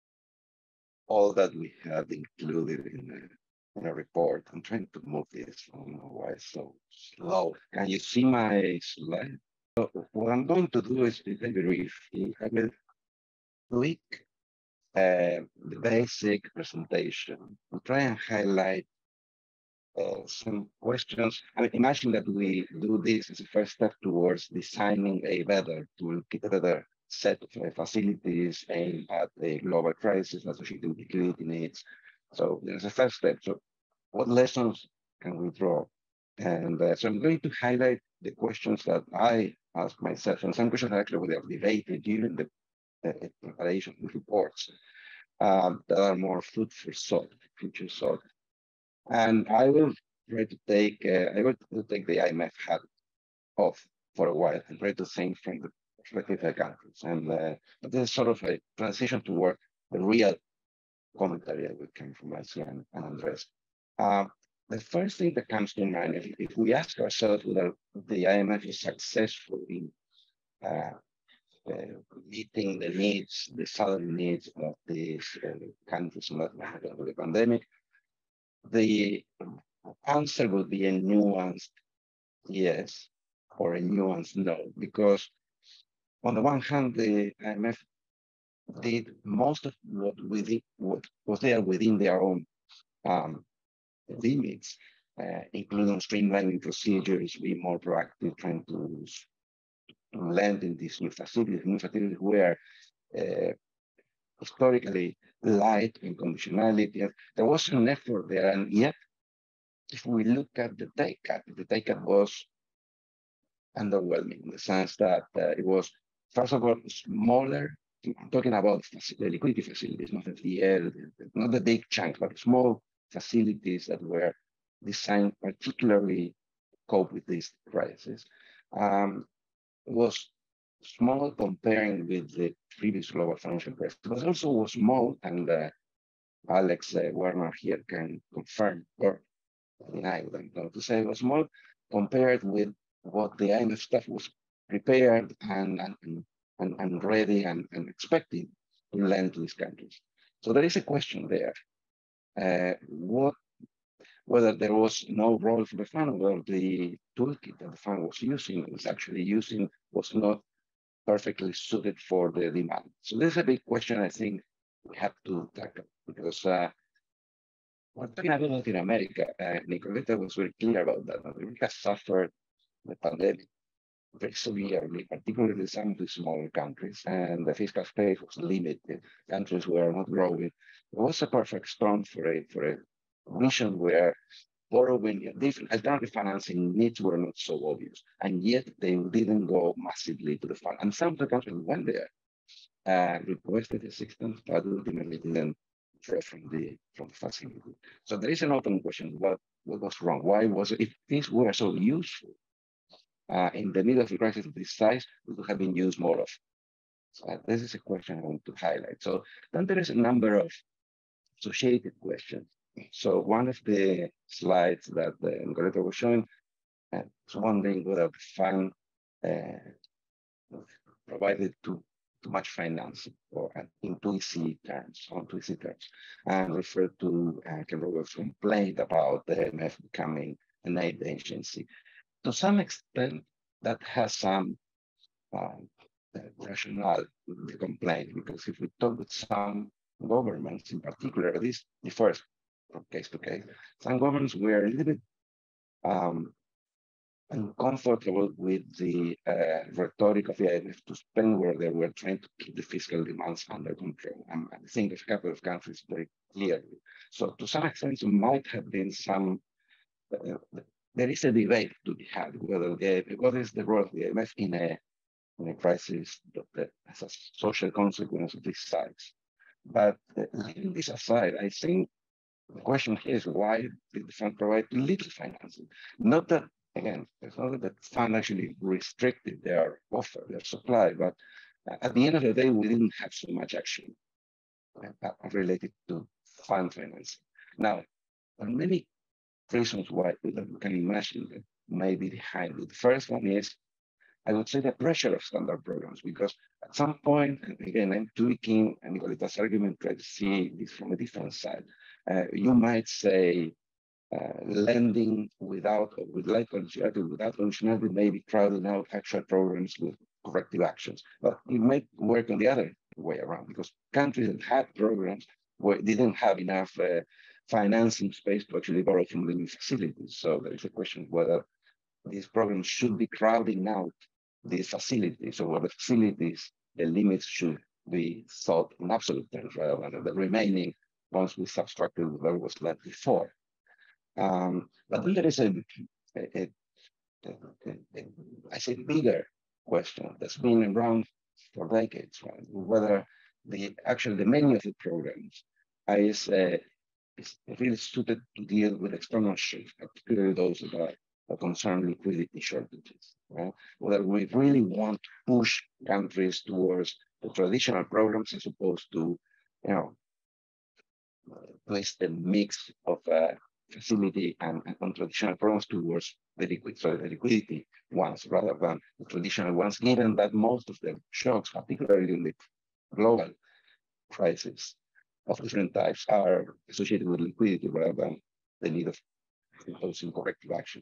all that we have included in the, in a report, I'm trying to move this. I don't know why it's so slow. Can you see my slide? So what I'm going to do is be very brief. I will tweak uh, the basic presentation and try and highlight uh, some questions. I mean, imagine that we do this as a first step towards designing a better toolkit, a better set of uh, facilities aimed at a global crisis associated with liquidity needs. So there's a first step. So what lessons can we draw? And uh, so I'm going to highlight the questions that I asked myself, and some questions actually we have debated during the uh, preparation of reports um, that are more food for thought, future thought. And I will try to take uh, I will take the I M F hat off for a while and try to think from the perspective of countries. And uh, there's sort of a transition toward the real commentary that would come from Marcia and, and Andres. Uh, the first thing that comes to mind, if, if we ask ourselves whether the I M F is successful in uh, uh, meeting the needs, the sudden needs of these uh, countries in Latin America with the pandemic, the answer would be a nuanced yes or a nuanced no, because on the one hand, the I M F did most of what we did, what was there within their own um, limits, uh, including streamlining procedures, being more proactive, trying to, to land in these new facilities, new facilities where uh, historically light and conditionality. There was an effort there, and yet, if we look at the take-up, the take-up was underwhelming in the sense that uh, it was, first of all, smaller. I'm talking about the liquidity facilities, not the D L, not the big chunks, but small facilities that were designed particularly to cope with this crisis. Um, it was small comparing with the previous global financial crisis, but also was small, and uh, Alex uh, Werner here can confirm or deny what I'm going to say, it was small compared with what the I M F staff was prepared and, and, and, and ready and, and expecting to lend to these countries. So there is a question there. Uh, what, whether there was no role for the fund, whether the toolkit that the fund was using, was actually using, was not perfectly suited for the demand. So this is a big question I think we have to tackle, because uh, we're talking about Latin America. Uh, Nicoleta was very clear about that. Latin America suffered the pandemic very severely, particularly some of the smaller countries, and the fiscal space was limited. Countries were not growing. It was a perfect storm for a for a conditions where borrowing, different alternative financing needs were not so obvious, and yet they didn't go massively to the fund. And some of the countries went there, uh, requested assistance, but ultimately didn't draw from the from the facility. So there is an open question: what what was wrong? Why was it? If these were so useful uh, in the middle of a crisis of this size, we could have been used more of. So uh, this is a question I want to highlight. So then there is a number of associated questions. So one of the slides that the Nicoleta was showing uh, was wondering whether the fund uh, provided too, too much financing or uh, in two E C terms, on two E C terms, and referred to uh, Ken Roberts' complaint about the I M F becoming an aid agency. To some extent, that has some um, rationale in the complaint, because if we talk with some governments in particular, this differs from case to case. Some governments were a little bit um, uncomfortable with the uh, rhetoric of the I M F to spend, where they were trying to keep the fiscal demands under control. And I think of a couple of countries very clearly. So to some extent, there might have been some, uh, there is a debate to be had whether the, what is the role of the I M F in a, in a crisis that has a social consequence of this size. But uh, leaving this aside, I think the question here is, why did the fund provide little financing? Not that, again, it's not that the fund actually restricted their offer, their supply, but at the end of the day, we didn't have so much action uh, related to fund financing. Now, there are many reasons why we can imagine that may be behind it. The first one is, I would say, the pressure of standard programs, because at some point, and again, I'm tweaking Nicoleta's argument, try to see this from a different side. Uh, you might say uh, lending without, or with light conditionality, without conditionality, may be crowding out actual programs with corrective actions. But it might work on the other way around, because countries that had programs where didn't have enough uh, financing space to actually borrow from the new facilities. So there is a question whether these programs should be crowding out these facilities, or whether the facilities, the limits should be thought in absolute terms rather than the remaining ones we subtracted whatever was left before. Um, but then there is a, a, a, a, a, I say, bigger question that's been around for decades, right? Whether the actually the many of the programs is, uh, is really suited to deal with external shocks, particularly those that are concern liquidity shortages, right? Whether we really want to push countries towards the traditional programs as opposed to, you know, twist the mix of uh, facility and, and non-traditional programs towards the liquid, so the liquidity ones rather than the traditional ones, given that most of the shocks, particularly in the global crisis of different types, are associated with liquidity rather than the need of imposing corrective actions.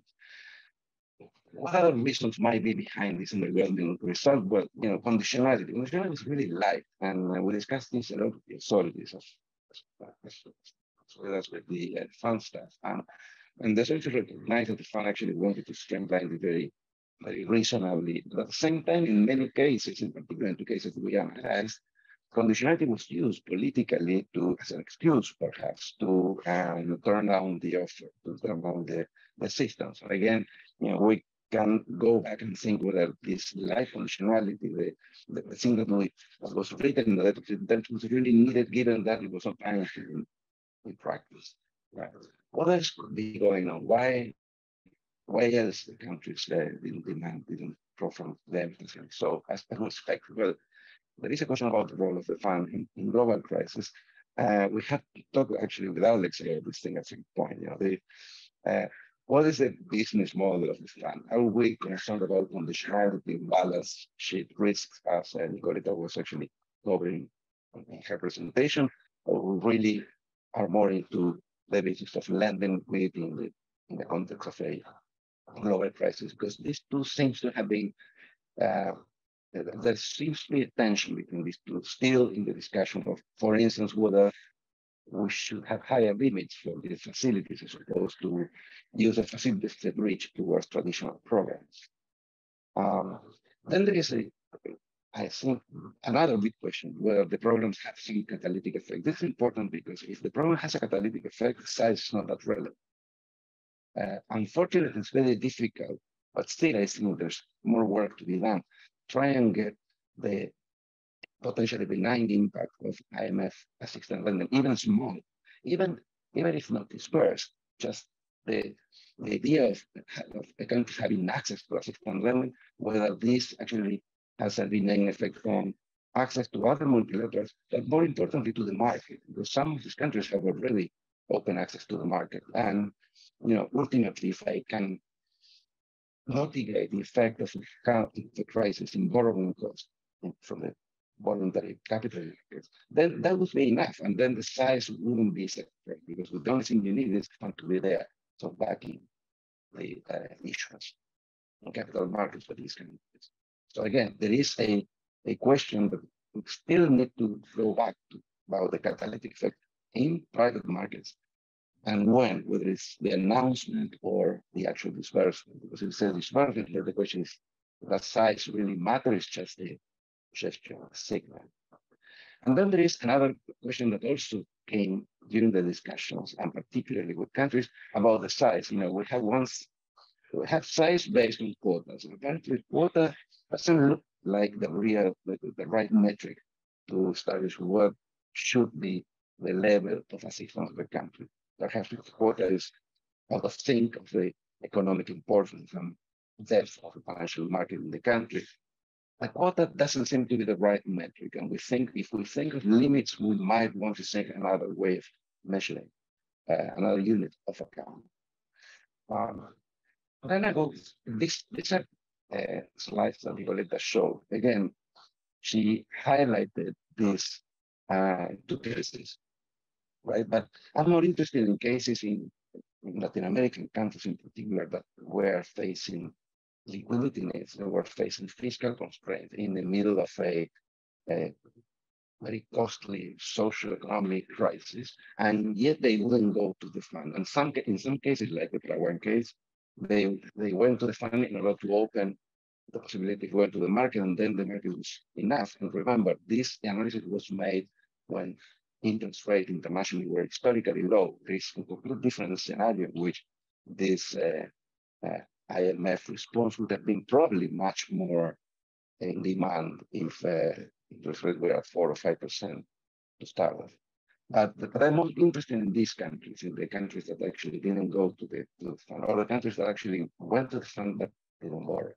What other reasons might be behind this underwhelming result? Well, you know, conditionality. Conditionality is really light, and uh, we discussed this a lot with the authorities, as, as, as well as with the uh, fund staff. And, and they also recognize that the fund actually wanted to streamline it very, very reasonably. But at the same time, in many cases, in particular in two cases that we analyzed, conditionality was used politically to, as an excuse, perhaps, to um, turn down the offer, to turn down the, the assistance. And again, you know, we can go back and think whether this life conditionality, the, the, the thing that, we, that was written in the letter of intent was really needed, given that it was not punished in, in practice. Right? What else could be going on? Why, why else the countries uh, didn't demand, didn't draw from them? So, as I would expect, well, there is a question about the role of the fund in, in global crisis. Uh, we have to talk actually with Alex about this thing at some point. You know, the, uh, what is the business model of the fund? Are we concerned about conditionality, balance sheet risks, as uh, Nicoleta was actually covering in her presentation, or we really are more into the basis of lending liquidity in the, in the context of a global crisis? Because these two seems to have been uh, there seems to be a tension between these two, still in the discussion of, for instance, whether we should have higher limits for the facilities as opposed to use the facilities that reach towards traditional programs. Um, then there is a, I think another big question, whether the programs have some catalytic effect. This is important because if the program has a catalytic effect, size is not that relevant. Uh, unfortunately, it's very difficult, but still I think there's more work to be done. Try and get the potentially benign impact of I M F assistance lending, even small, even, even if not dispersed, just the, the idea of, of a country having access to assistance lending, whether this actually has a benign effect on access to other multilaterals, but more importantly to the market, because some of these countries have already open access to the market. And you know, ultimately, if I can mitigate the effect of the crisis in borrowing costs from the voluntary capital markets, then that would be enough. And then the size wouldn't be separate, because the only thing you need is fund to be there. So backing the uh, issuance in capital markets for these kind of things. So again, there is a, a question that we still need to go back to about the catalytic effect in private markets. And when, whether it's the announcement or the actual disbursement, because if it's a disbursement, the question is, does size really matter? It's just a gesture, a signal. And then there is another question that also came during the discussions, and particularly with countries, about the size. You know, we have once, we have size based on quotas. And apparently, quota doesn't look like the real, the, the right metric to establish what should be the level of assistance of the country. Perhaps the quota is out of sync of the economic importance and depth of the financial market in the country. A quota doesn't seem to be the right metric, and we think if we think of limits, we might want to think another way of measuring, uh, another unit of account. Um, then I go, this, these are uh, slides that Nicoleta showed. Again, she highlighted these uh, two cases. Right, but I'm more interested in cases in, in Latin American countries in particular that were facing liquidity needs, they were facing fiscal constraints in the middle of a, a very costly social economic crisis, and yet they wouldn't go to the fund. And some, in some cases, like the Paraguayan case, they they went to the fund in order to open the possibility to go to the market, and then the market was enough. And remember, this analysis was made when interest rates internationally were historically low. There is a completely different scenario in which this uh, uh, I M F response would have been probably much more in demand if uh, interest rates were at four or five percent to start with. But, but I'm more interested in these countries, in the countries that actually didn't go to the, to the fund, or the countries that actually went to the fund but didn't borrow.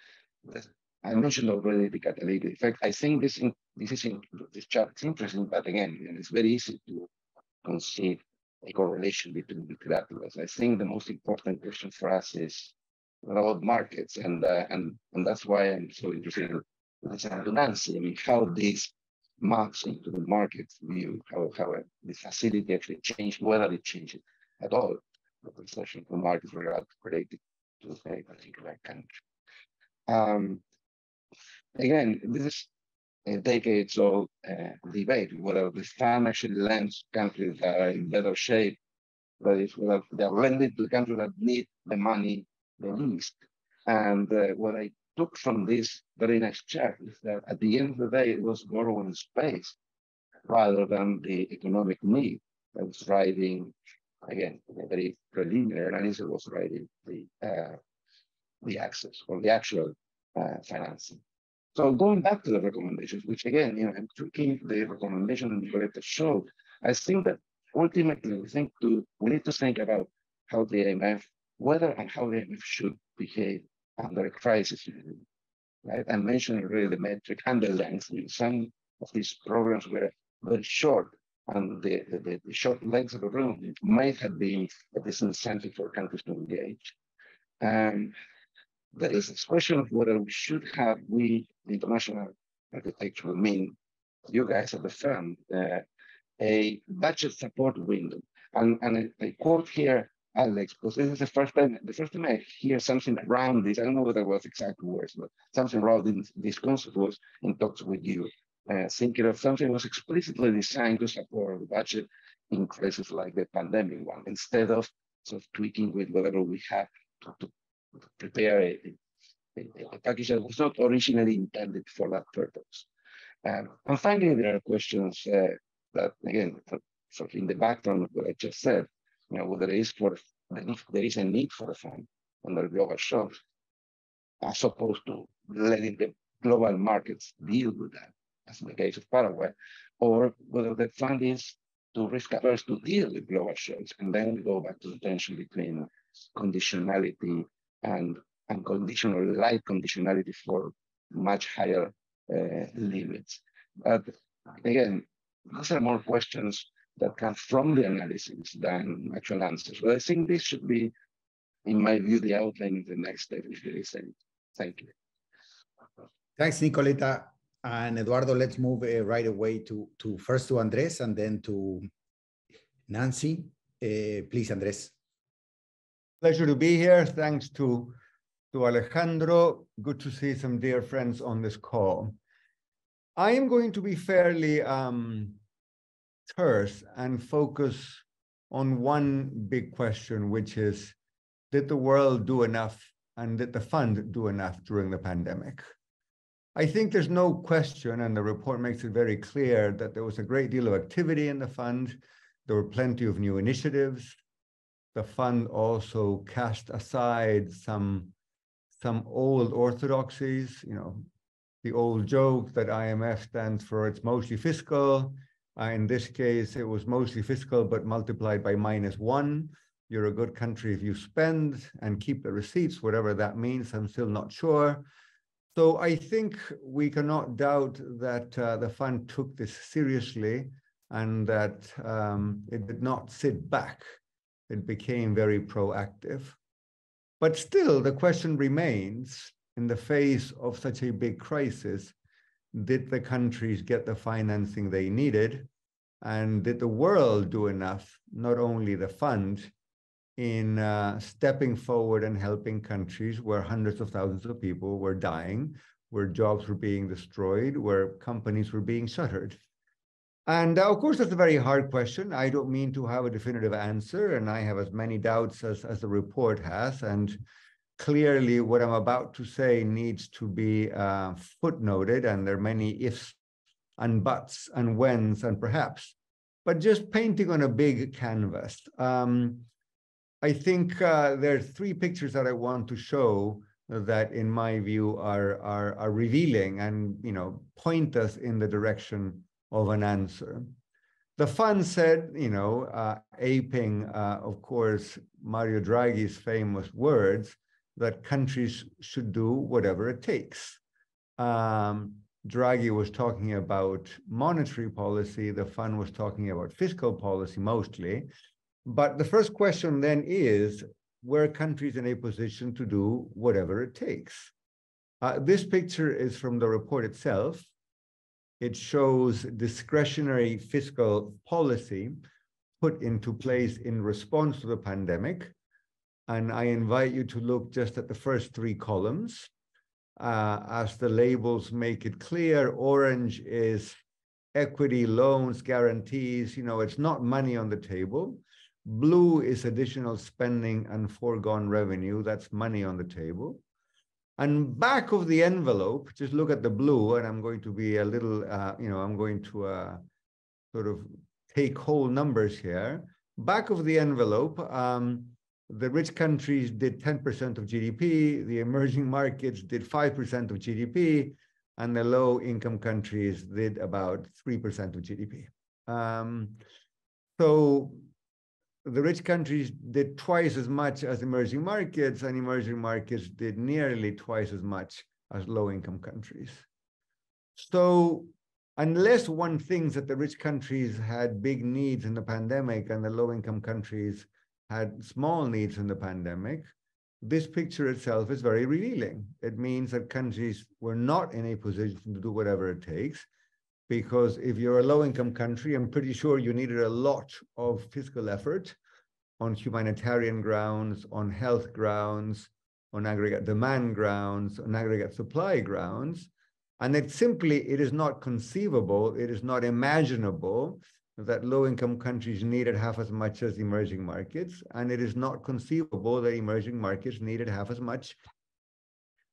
I mentioned already the catalytic effect. I think this in, this is in, this chart is interesting, but again, it's very easy to conceive a correlation between bilaterals. I think the most important question for us is about markets, and uh, and and that's why I'm so interested in listening to Nancy. I mean, how this maps into the market view, how how the facility actually changed, whether it changes at all the perception of markets related to a particular country. Um, again, this is a decades-old uh, debate whether the fund actually lends countries that are in better shape, that is, whether they are lending to the countries that need the money the least. And uh, what I took from this very nice chart is that at the end of the day, it was borrowing space rather than the economic need that was driving, again, a very preliminary analysis was driving the, uh, the access or the actual uh, financing. So going back to the recommendations, which again, you know, I'm tweaking the recommendation that Nicoleta showed, I think that ultimately we think to we need to think about how the I M F, whether and how the I M F should behave under a crisis. Right? I mentioned already the metric and the length. I mean, some of these programs were very short, and the, the, the short length of the program might have been a disincentive for countries to engage. Um, there is this question of whether we should have, we, the international architecture, I mean, you guys at the firm, uh, a budget support window. And, and I, I quote here, Alex, because this is the first time, the first time I hear something around this, I don't know whether it was exact words, but something around this, this concept was in talks with you, uh, thinking of something that was explicitly designed to support the budget in crises like the pandemic one, instead of sort of tweaking with whatever we have to, to prepare a, a package that was not originally intended for that purpose. Um, and finally, there are questions uh, that, again, for, for in the background of what I just said, you know, whether there is for there is a need for a fund under global shocks, as opposed to letting the global markets deal with that, as in the case of Paraguay, or whether the fund is to risk averse to deal with global shocks, and then we go back to the tension between conditionality and unconditional light conditionality for much higher uh, limits. But again, those are more questions that come from the analysis than actual answers. But I think this should be, in my view, the outline of the next step if there is any. Thank you. Thanks, Nicoleta. And Eduardo, let's move uh, right away to, to first to Andres and then to Nancy. Uh, please, Andres. Pleasure to be here. Thanks to, to Alejandro. Good to see some dear friends on this call. I am going to be fairly um, terse and focus on one big question, which is, did the world do enough and did the fund do enough during the pandemic? I think there's no question, and the report makes it very clear, that there was a great deal of activity in the fund. There were plenty of new initiatives. The fund also cast aside some, some old orthodoxies, you know, the old joke that I M F stands for it's mostly fiscal. Uh, in this case, it was mostly fiscal, but multiplied by minus one. You're a good country if you spend and keep the receipts, whatever that means, I'm still not sure. So I think we cannot doubt that uh, the fund took this seriously and that um, it did not sit back. It became very proactive. But still, the question remains, in the face of such a big crisis, did the countries get the financing they needed? And did the world do enough, not only the fund, in uh, stepping forward and helping countries where hundreds of thousands of people were dying, where jobs were being destroyed, where companies were being shuttered? And uh, of course, that's a very hard question. I don't mean to have a definitive answer, and I have as many doubts as, as the report has. And clearly, what I'm about to say needs to be uh, footnoted, and there are many ifs and buts and whens and perhaps. But just painting on a big canvas, um, I think uh, there are three pictures that I want to show that, in my view, are, are, are revealing and, you know, point us in the direction of an answer. The fund said, you know, uh, aping, uh, of course, Mario Draghi's famous words, that countries should do whatever it takes. Um, Draghi was talking about monetary policy. The fund was talking about fiscal policy mostly. But the first question then is, were countries in a position to do whatever it takes? Uh, this picture is from the report itself. It shows discretionary fiscal policy put into place in response to the pandemic. And I invite you to look just at the first three columns. Uh, as the labels make it clear, orange is equity, loans, guarantees. You know, it's not money on the table. Blue is additional spending and foregone revenue. That's money on the table. And back of the envelope, just look at the blue, and I'm going to be a little, uh, you know, I'm going to uh, sort of take whole numbers here. Back of the envelope, um, the rich countries did ten percent of G D P, the emerging markets did five percent of G D P, and the low-income countries did about three percent of G D P. Um, so the rich countries did twice as much as emerging markets, and emerging markets did nearly twice as much as low-income countries. So unless one thinks that the rich countries had big needs in the pandemic and the low-income countries had small needs in the pandemic, this picture itself is very revealing. It means that countries were not in a position to do whatever it takes, because if you're a low-income country, I'm pretty sure you needed a lot of fiscal effort on humanitarian grounds, on health grounds, on aggregate demand grounds, on aggregate supply grounds. And it simply, it is not conceivable, it is not imaginable that low-income countries needed half as much as emerging markets, and it is not conceivable that emerging markets needed half as much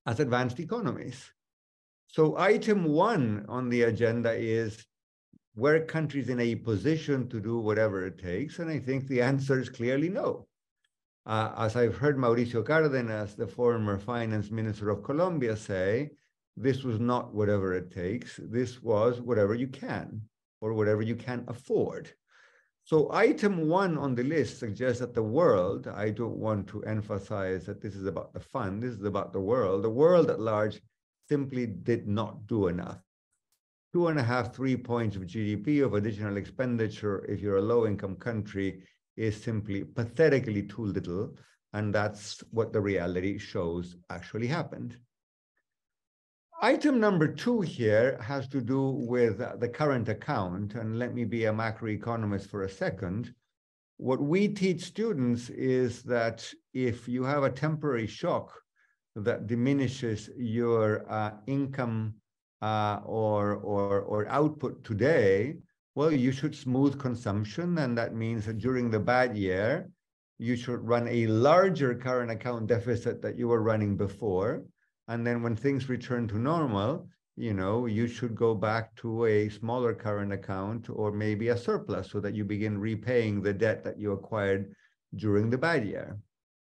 as advanced economies. So item one on the agenda is, were countries in a position to do whatever it takes? And I think the answer is clearly no. Uh, as I've heard Mauricio Cárdenas, the former finance minister of Colombia, say, this was not whatever it takes. This was whatever you can, or whatever you can afford. So item one on the list suggests that the world, I don't want to emphasize that this is about the fund, this is about the world. The world at large simply did not do enough. Two and a half, three points of G D P of additional expenditure, if you're a low-income country, is simply pathetically too little. And that's what the reality shows actually happened. Item number two here has to do with the current account. And let me be a macroeconomist for a second. What we teach students is that if you have a temporary shock that diminishes your uh, income uh, or, or, or output today, well, you should smooth consumption. And that means that during the bad year, you should run a larger current account deficit that you were running before. And then when things return to normal, you know, you should go back to a smaller current account or maybe a surplus so that you begin repaying the debt that you acquired during the bad year.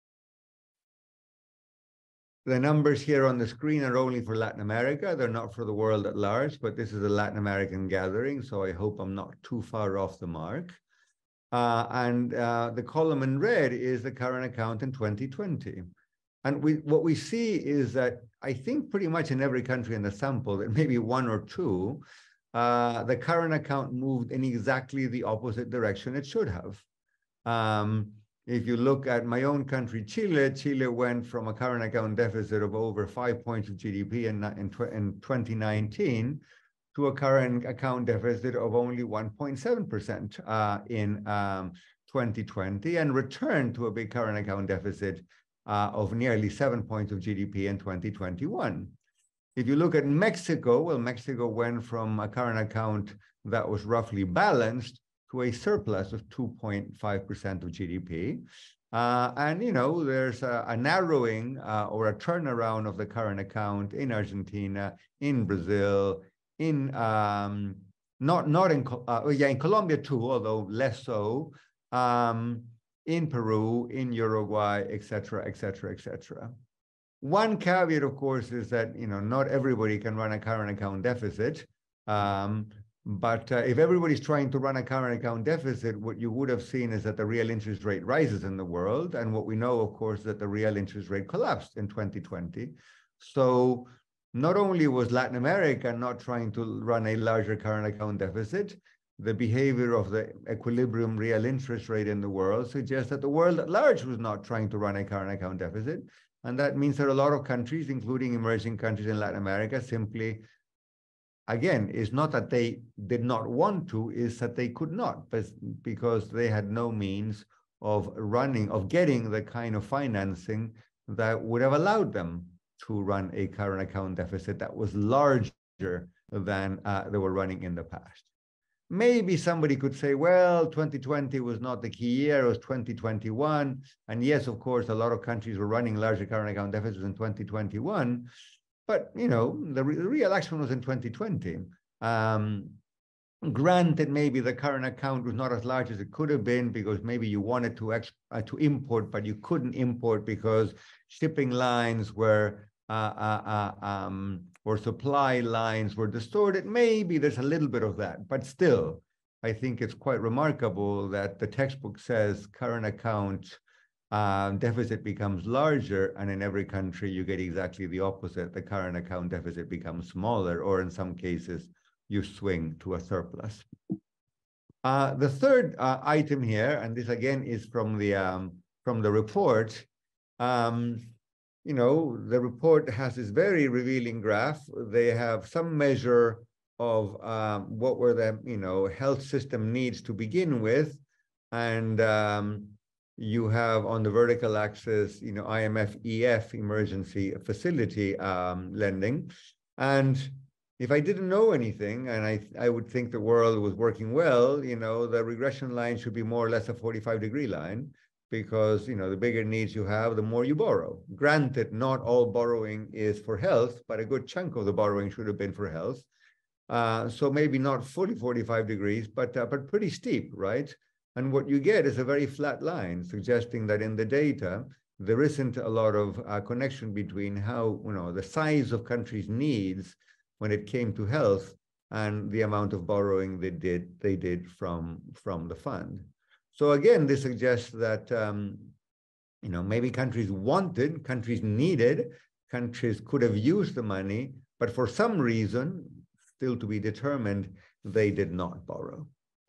The numbers here on the screen are only for Latin America. They're not for the world at large, but this is a Latin American gathering, so I hope I'm not too far off the mark. Uh, and uh, the column in red is the current account in twenty twenty. And we, what we see is that I think pretty much in every country in the sample, that maybe one or two, uh, the current account moved in exactly the opposite direction it should have. Um, if you look at my own country, Chile, Chile went from a current account deficit of over five points of G D P in, in, in twenty nineteen to a current account deficit of only one point seven percent uh, in um, twenty twenty, and returned to a big current account deficit Uh, of nearly seven points of G D P in twenty twenty-one. If you look at Mexico, well, Mexico went from a current account that was roughly balanced to a surplus of two point five percent of G D P. Uh, and, you know, there's a, a narrowing uh, or a turnaround of the current account in Argentina, in Brazil, in, um, not, not in, uh, yeah, in Colombia too, although less so. Um, in Peru, in Uruguay, et cetera, et cetera, et cetera. One caveat, of course, is that, you know, not everybody can run a current account deficit. Um, but uh, if everybody's trying to run a current account deficit, what you would have seen is that the real interest rate rises in the world. And what we know, of course, is that the real interest rate collapsed in twenty twenty. So not only was Latin America not trying to run a larger current account deficit, the behavior of the equilibrium real interest rate in the world suggests that the world at large was not trying to run a current account deficit. And that means that a lot of countries, including emerging countries in Latin America, simply, again, it's not that they did not want to, is that they could not, because they had no means of running, of getting the kind of financing that would have allowed them to run a current account deficit that was larger than uh, they were running in the past. Maybe somebody could say, well, twenty twenty was not the key year, it was twenty twenty-one. And yes, of course, a lot of countries were running larger current account deficits in twenty twenty-one. But, you know, the, re the real action was in twenty twenty. Um, granted, maybe the current account was not as large as it could have been because maybe you wanted to, ex uh, to import, but you couldn't import because shipping lines were uh, uh, uh, um, or supply lines were distorted. Maybe there's a little bit of that, but still, I think it's quite remarkable that the textbook says current account uh, deficit becomes larger, and in every country you get exactly the opposite. The current account deficit becomes smaller, or in some cases, you swing to a surplus. Uh, the third uh, item here, and this again is from the, um, from the report, um, you know, the report has this very revealing graph. They have some measure of um, what were the, you know, health system needs to begin with. And um, you have on the vertical axis, you know, I M F E F, emergency facility um, lending. And if I didn't know anything, and I, I would think the world was working well, you know, the regression line should be more or less a forty-five degree line. because, you know, the bigger needs you have, the more you borrow. Granted, not all borrowing is for health, but a good chunk of the borrowing should have been for health. Uh, so maybe not fully forty-five degrees, but, uh, but pretty steep, right? And what you get is a very flat line, suggesting that in the data, there isn't a lot of uh, connection between how, you know, the size of countries' needs when it came to health and the amount of borrowing they did, they did from, from the fund. So again, this suggests that, um, you know, maybe countries wanted, countries needed, countries could have used the money, but for some reason, still to be determined, they did not borrow.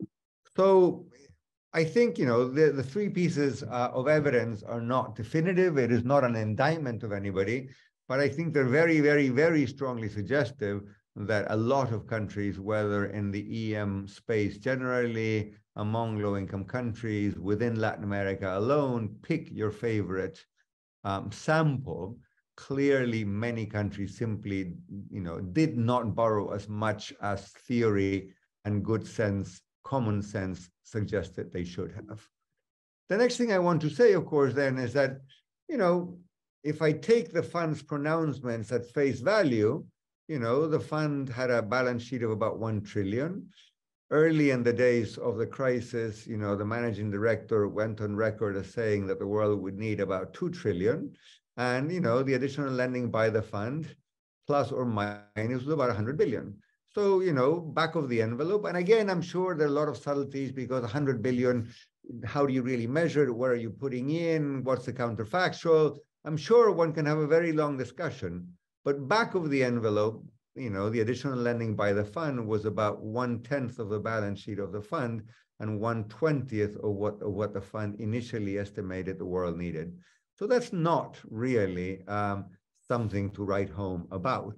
So I think, you know, the, the three pieces uh, of evidence are not definitive. It is not an indictment of anybody, but I think they're very, very, very strongly suggestive that a lot of countries, whether in the E M space generally, among low-income countries, within Latin America alone, pick your favorite um, sample. Clearly, many countries simply, you know, did not borrow as much as theory and good sense, common sense suggested they should have. The next thing I want to say, of course, then is that, you know, if I take the fund's pronouncements at face value, you know, the fund had a balance sheet of about one trillion. Early in the days of the crisis, you know, the managing director went on record as saying that the world would need about two trillion. And, you know, the additional lending by the fund, plus or minus, was about one hundred billion. So, you know, back of the envelope. And again, I'm sure there are a lot of subtleties because one hundred billion, how do you really measure it? What are you putting in? What's the counterfactual? I'm sure one can have a very long discussion. But back of the envelope, you know, the additional lending by the fund was about one-tenth of the balance sheet of the fund and one-twentieth of what, of what the fund initially estimated the world needed. So that's not really um, something to write home about.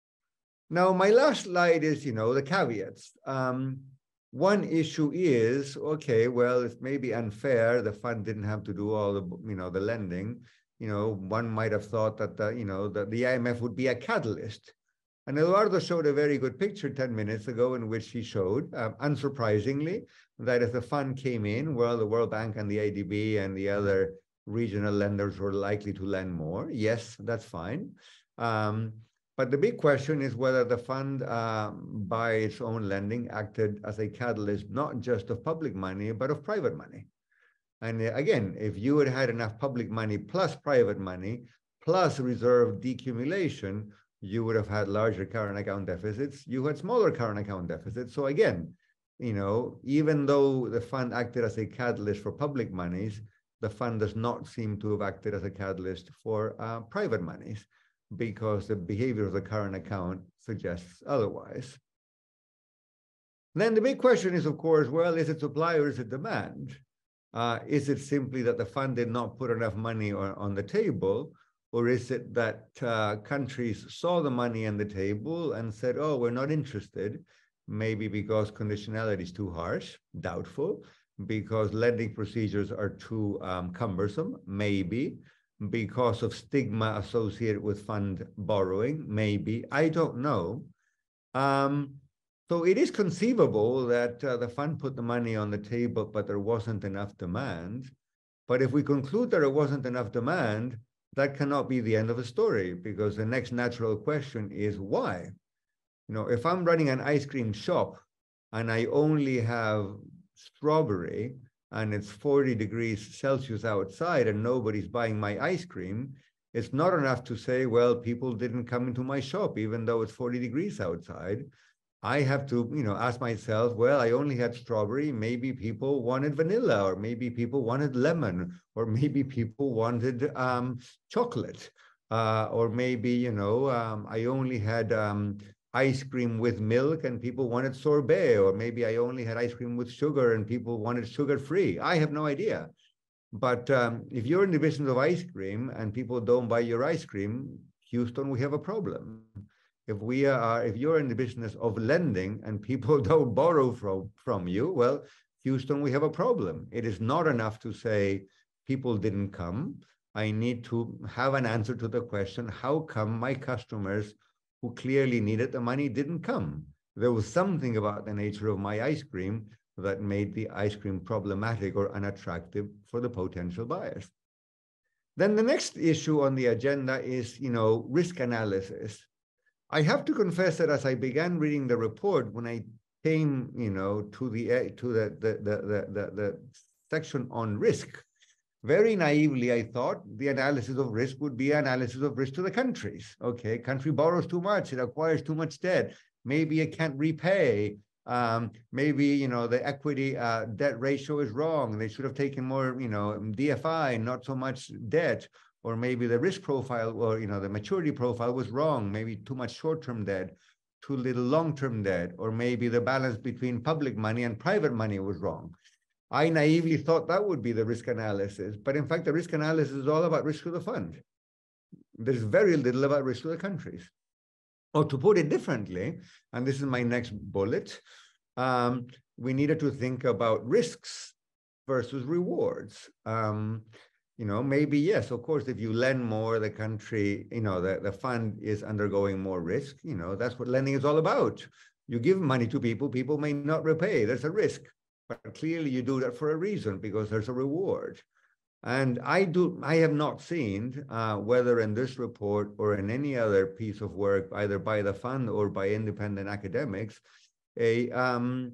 Now, my last slide is, you know, the caveats. Um, one issue is, okay, well, it's maybe unfair. The fund didn't have to do all the, you know, the lending. You know, one might have thought that, the, you know, that the I M F would be a catalyst. And Eduardo showed a very good picture ten minutes ago in which he showed, uh, unsurprisingly, that if the fund came in, well, the World Bank and the A D B and the other regional lenders were likely to lend more. Yes, that's fine. Um, but the big question is whether the fund, uh, by its own lending, acted as a catalyst, not just of public money, but of private money. And again, if you had had enough public money plus private money, plus reserve decumulation, you would have had larger current account deficits. You had smaller current account deficits. So again, you know, even though the fund acted as a catalyst for public monies, the fund does not seem to have acted as a catalyst for uh, private monies because the behavior of the current account suggests otherwise. Then the big question is, of course, well, is it supply or is it demand? Uh, is it simply that the fund did not put enough money on, on the table? Or is it that uh, countries saw the money on the table and said, oh, we're not interested, maybe because conditionality is too harsh, doubtful, because lending procedures are too um, cumbersome, maybe, because of stigma associated with fund borrowing, maybe, I don't know. Um, so it is conceivable that uh, the fund put the money on the table, but there wasn't enough demand. But if we conclude there wasn't enough demand, that cannot be the end of the story, because the next natural question is why? You know, if I'm running an ice cream shop and I only have strawberry and it's forty degrees Celsius outside and nobody's buying my ice cream, it's not enough to say, well, people didn't come into my shop, even though it's forty degrees outside. I have to, you know, ask myself, well, I only had strawberry. Maybe people wanted vanilla, or maybe people wanted lemon, or maybe people wanted um, chocolate, uh, or maybe, you know, um, I only had um, ice cream with milk and people wanted sorbet, or maybe I only had ice cream with sugar and people wanted sugar-free. I have no idea. But um, if you're in the business of ice cream and people don't buy your ice cream, Houston, we have a problem. If we are, if you're in the business of lending and people don't borrow from, from you, well, Houston, we have a problem. It is not enough to say people didn't come. I need to have an answer to the question, how come my customers who clearly needed the money didn't come? There was something about the nature of my ice cream that made the ice cream problematic or unattractive for the potential buyers. Then the next issue on the agenda is, you know, risk analysis. I have to confess that as I began reading the report, when I came, you know, to the to the the the the, the, the section on risk, very naively, I thought the analysis of risk would be analysis of risk to the countries. Okay, country borrows too much, it acquires too much debt. Maybe it can't repay. Um, maybe, you know, the equity uh, debt ratio is wrong. They should have taken more, you know, D F I, not so much debt. Or maybe the risk profile or, you know, the maturity profile was wrong. Maybe too much short-term debt, too little long-term debt. Or maybe the balance between public money and private money was wrong. I naively thought that would be the risk analysis. But in fact, the risk analysis is all about risk to the fund. There's very little about risk to the countries. Or to put it differently, and this is my next bullet, um, we needed to think about risks versus rewards. Um, you know, maybe, yes, of course, if you lend more, the country, you know, the, the fund is undergoing more risk. You know, that's what lending is all about. You give money to people, people may not repay. There's a risk. But clearly you do that for a reason, because there's a reward. And I do, I have not seen uh, whether in this report or in any other piece of work, either by the fund or by independent academics, a um,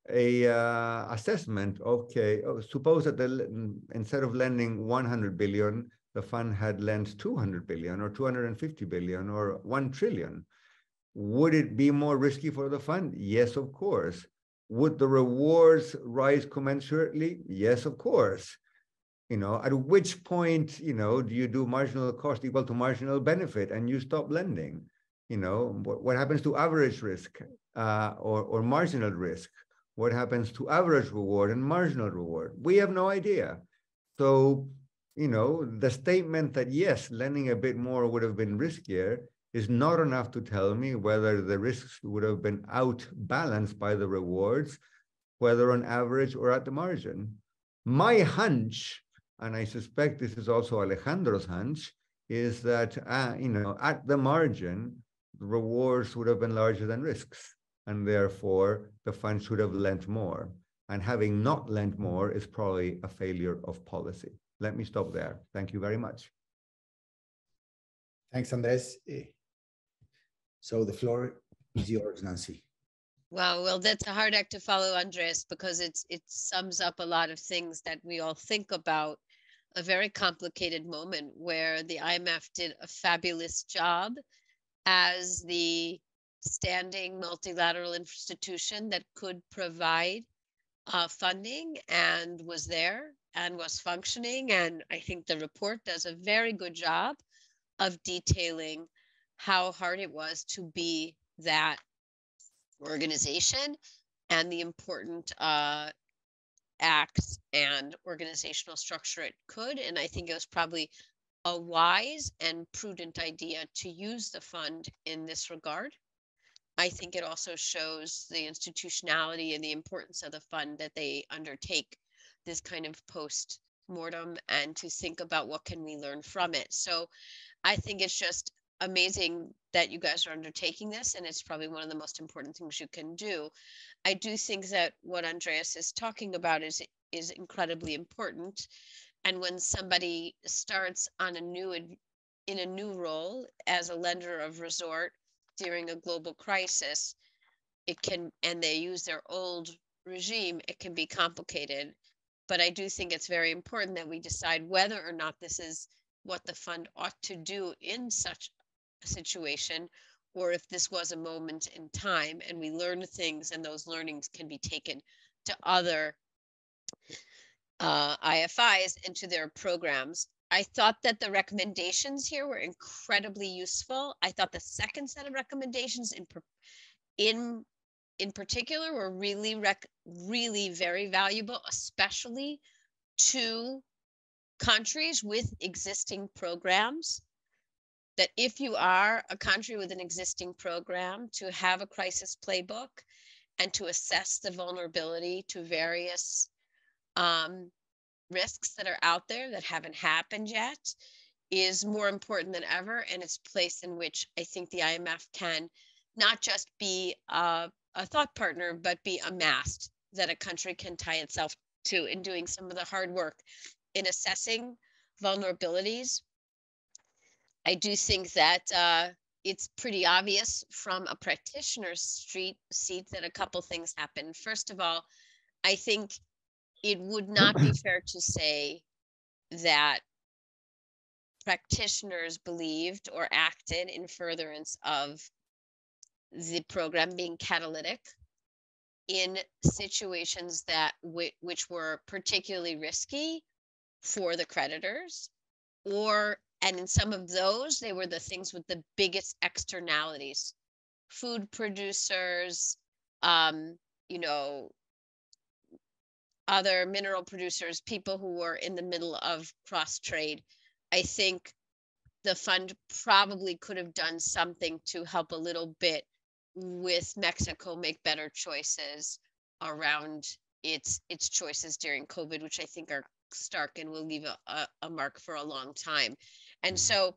a uh, assessment. Okay, suppose that the, instead of lending one hundred billion, the fund had lent two hundred billion or two hundred fifty billion or one trillion. Would it be more risky for the fund? Yes, of course. Would the rewards rise commensurately? Yes, of course. You know, at which point, you know, do you do marginal cost equal to marginal benefit and you stop lending? You know, what, what happens to average risk uh, or, or marginal risk? What happens to average reward and marginal reward? We have no idea. So, you know, the statement that yes, lending a bit more would have been riskier is not enough to tell me whether the risks would have been outbalanced by the rewards, whether on average or at the margin. My hunch, and I suspect this is also Alejandro's hunch, is that, uh, you know, at the margin, the rewards would have been larger than risks, and therefore the fund should have lent more. And having not lent more is probably a failure of policy. Let me stop there. Thank you very much. Thanks, Andres. So the floor is yours, Nancy. Wow, well, that's a hard act to follow, Andres, because it's it sums up a lot of things that we all think about. A very complicated moment where the I M F did a fabulous job as the standing multilateral institution that could provide uh, funding and was there and was functioning. And I think the report does a very good job of detailing how hard it was to be that organization and the important uh, acts and organizational structure it could. And I think it was probably a wise and prudent idea to use the fund in this regard. I think it also shows the institutionality and the importance of the fund that they undertake this kind of post-mortem and to think about what can we learn from it. So I think it's just amazing that you guys are undertaking this, and it's probably one of the most important things you can do. I do think that what Andreas is talking about is is incredibly important. And when somebody starts on a new in a new role as a lender of resort during a global crisis, it can, and they use their old regime, it can be complicated. But I do think it's very important that we decide whether or not this is what the fund ought to do in such a situation, or if this was a moment in time and we learn things and those learnings can be taken to other uh, I F Is and to their programs. I thought that the recommendations here were incredibly useful. I thought the second set of recommendations in in in particular were really rec really very valuable, especially to countries with existing programs. That if you are a country with an existing program, to have a crisis playbook and to assess the vulnerability to various um, risks that are out there that haven't happened yet is more important than ever. And it's a place in which I think the I M F can not just be a, a thought partner, but be a mast that a country can tie itself to in doing some of the hard work in assessing vulnerabilities. I do think that uh, it's pretty obvious from a practitioner's street seat that a couple things happen. First of all, I think it would not be fair to say that practitioners believed or acted in furtherance of the program being catalytic in situations that which were particularly risky for the creditors, or and in some of those they were the things with the biggest externalities: food producers, um, you know, other mineral producers, people who were in the middle of cross trade. I think the fund probably could have done something to help a little bit with Mexico make better choices around its its choices during COVID, which I think are stark and will leave a, a, a mark for a long time. And so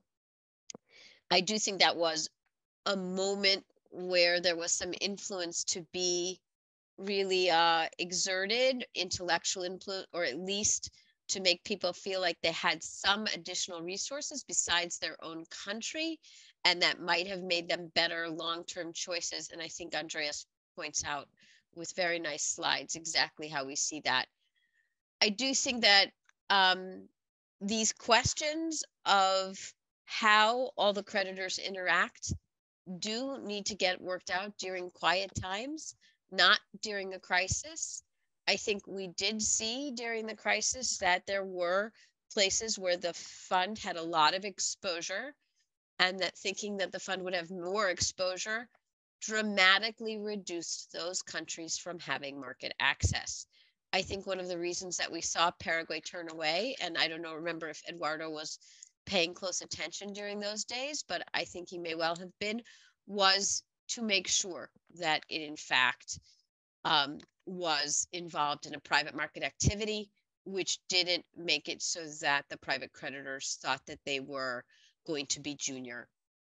I do think that was a moment where there was some influence to be really uh, exerted, intellectual influence, or at least to make people feel like they had some additional resources besides their own country, and that might have made them better long-term choices. And I think Andreas points out with very nice slides exactly how we see that. I do think that um, these questions of how all the creditors interact do need to get worked out during quiet times, not during a crisis. I think we did see during the crisis that there were places where the fund had a lot of exposure, and that thinking that the fund would have more exposure dramatically reduced those countries from having market access. I think one of the reasons that we saw Paraguay turn away, and I don't know, remember if Eduardo was paying close attention during those days, but I think he may well have been, was to make sure that it in fact um, was involved in a private market activity, which didn't make it so that the private creditors thought that they were going to be junior.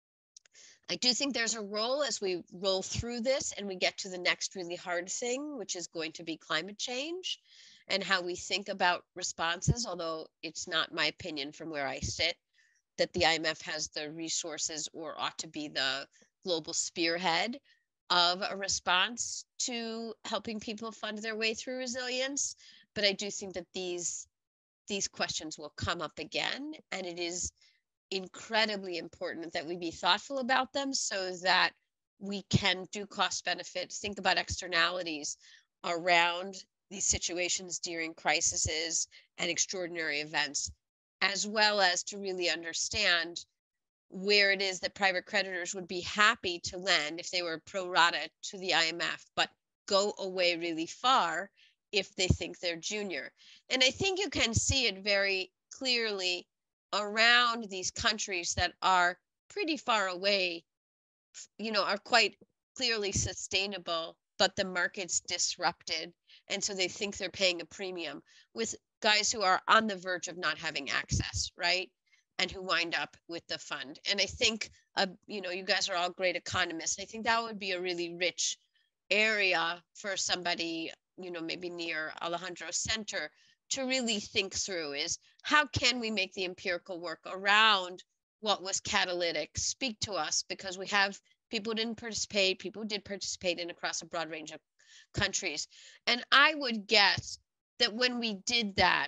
I do think there's a role as we roll through this and we get to the next really hard thing, which is going to be climate change and how we think about responses, although it's not my opinion from where I sit that the I M F has the resources or ought to be the global spearhead of a response to helping people fund their way through resilience. But I do think that these, these questions will come up again, and it is incredibly important that we be thoughtful about them so that we can do cost benefit, think about externalities around these situations during crises and extraordinary events, as well as to really understand where it is that private creditors would be happy to lend if they were pro rata to the I M F, but go away really far if they think they're junior. And I think you can see it very clearly around these countries that are pretty far away, you know, are quite clearly sustainable, but the market's disrupted. And so they think they're paying a premium with guys who are on the verge of not having access, right? And who wind up with the fund. And I think, uh, you know, you guys are all great economists. I think that would be a really rich area for somebody, you know, maybe near Alejandro's center to really think through is how can we make the empirical work around what was catalytic speak to us, because we have people who didn't participate, people who did participate in across a broad range of countries. And I would guess that when we did that,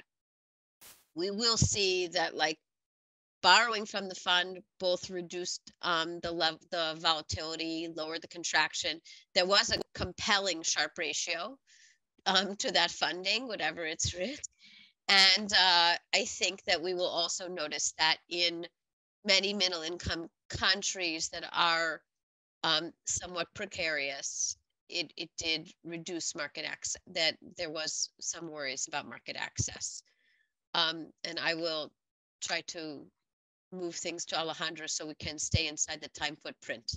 we will see that like borrowing from the fund both reduced um, the level, the volatility, lowered the contraction. There was a compelling Sharpe ratio um, to that funding, whatever its risk. And uh, I think that we will also notice that in many middle income countries that are um, somewhat precarious, it, it did reduce market access, that there was some worries about market access. Um, and I will try to move things to Alejandro so we can stay inside the time footprint.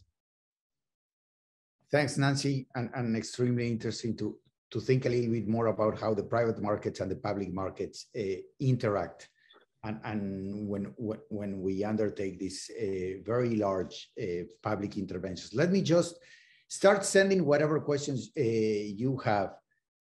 Thanks, Nancy, and, and extremely interesting to, to think a little bit more about how the private markets and the public markets uh, interact. And, and when, when we undertake these uh, very large uh, public interventions. Let me just start sending whatever questions uh, you have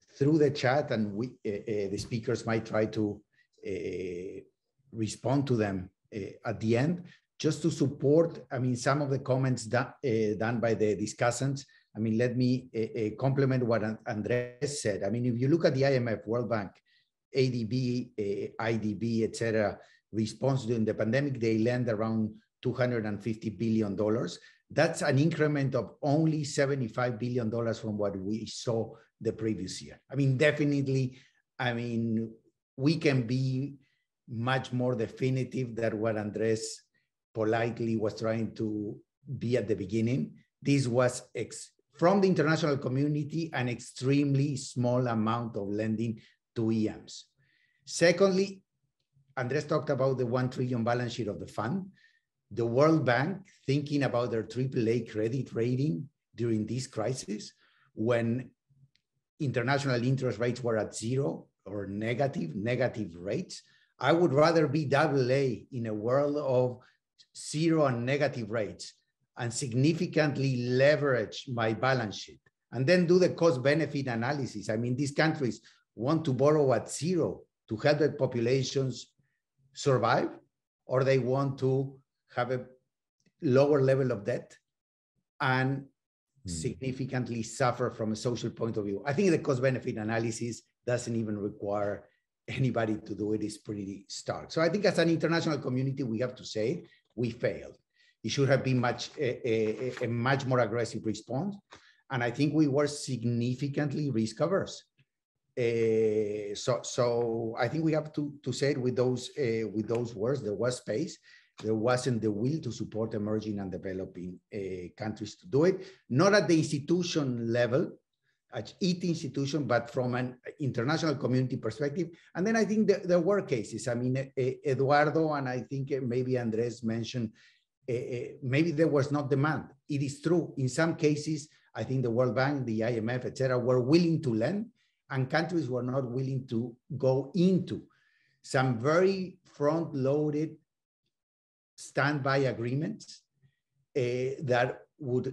through the chat, and we, uh, uh, the speakers might try to uh, respond to them uh, at the end, just to support, I mean, some of the comments that, uh, done by the discussants. I mean, let me uh, uh, complement what Andres said. I mean, if you look at the I M F, World Bank, A D B, uh, I D B, et cetera, response during the pandemic, they lend around two hundred fifty billion dollars. That's an increment of only seventy-five billion dollars from what we saw the previous year. I mean, definitely, I mean, we can be much more definitive than what Andres politely was trying to be at the beginning. This was, ex from the international community, an extremely small amount of lending to E Ms. Secondly, Andres talked about the one trillion balance sheet of the fund. The World Bank, thinking about their triple A credit rating during this crisis, when international interest rates were at zero or negative, negative rates, I would rather be double A in a world of zero and negative rates and significantly leverage my balance sheet and then do the cost benefit analysis. I mean, these countries want to borrow at zero to help their populations survive, or they want to have a lower level of debt and mm. significantly suffer from a social point of view. I think the cost benefit analysis doesn't even require anybody to do it. It's pretty stark. So I think as an international community, we have to say we failed. It should have been much a, a, a much more aggressive response. And I think we were significantly risk averse. Uh, so, so I think we have to, to say it with those, uh, with those words. There was space. There wasn't the will to support emerging and developing uh, countries to do it, not at the institution level, at each institution, but from an international community perspective. And then I think there, there were cases. I mean, uh, Eduardo, and I think maybe Andres mentioned, uh, maybe there was not demand. It is true. In some cases, I think the World Bank, the I M F, et cetera, were willing to lend, and countries were not willing to go into some very front-loaded standby agreements uh, that would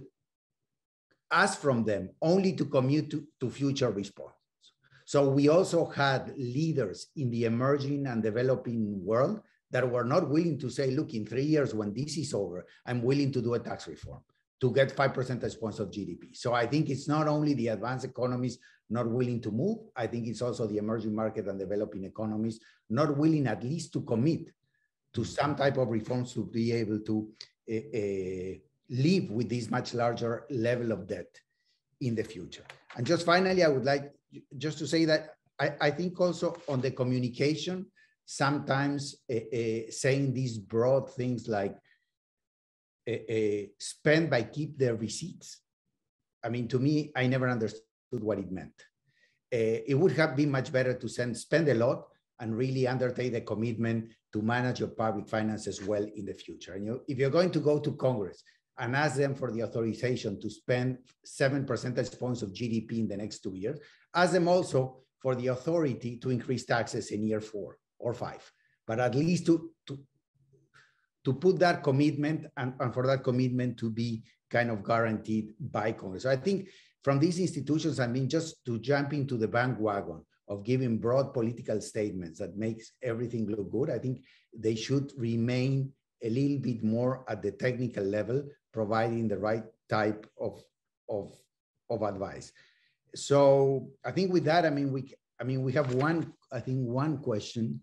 ask from them only to commit to, to future response. So we also had leaders in the emerging and developing world that were not willing to say, look, in three years when this is over, I'm willing to do a tax reform to get five percentage points of G D P. So I think it's not only the advanced economies not willing to move, I think it's also the emerging market and developing economies not willing at least to commit to some type of reforms to be able to uh, uh, live with this much larger level of debt in the future. And just finally, I would like just to say that I, I think also on the communication, sometimes uh, uh, saying these broad things like uh, uh, spend by keep their receipts. I mean, to me, I never understood what it meant. Uh, it would have been much better to send, spend a lot and really undertake the commitment to manage your public finances well in the future. And you, if you're going to go to Congress and ask them for the authorization to spend seven percentage points of G D P in the next two years, ask them also for the authority to increase taxes in year four or five, but at least to, to, to put that commitment and, and for that commitment to be kind of guaranteed by Congress. So I think from these institutions, I mean, just to jump into the bandwagon of giving broad political statements that makes everything look good, I think they should remain a little bit more at the technical level, providing the right type of, of, of advice. So I think with that, I mean, we, I mean, we have one, I think one question,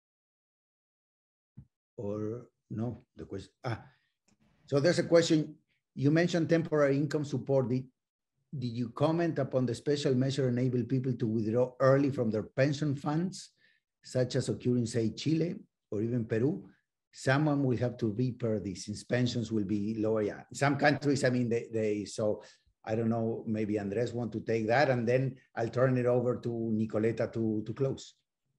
or no, the question, ah, so there's a question, you mentioned temporary income support. Did, did you comment upon the special measure enable people to withdraw early from their pension funds, such as occurring, say, Chile or even Peru? Someone will have to repair this since pensions will be lower. Yeah, some countries, I mean, they, they, so I don't know, maybe Andres want to take that, and then I'll turn it over to Nicoleta to, to close.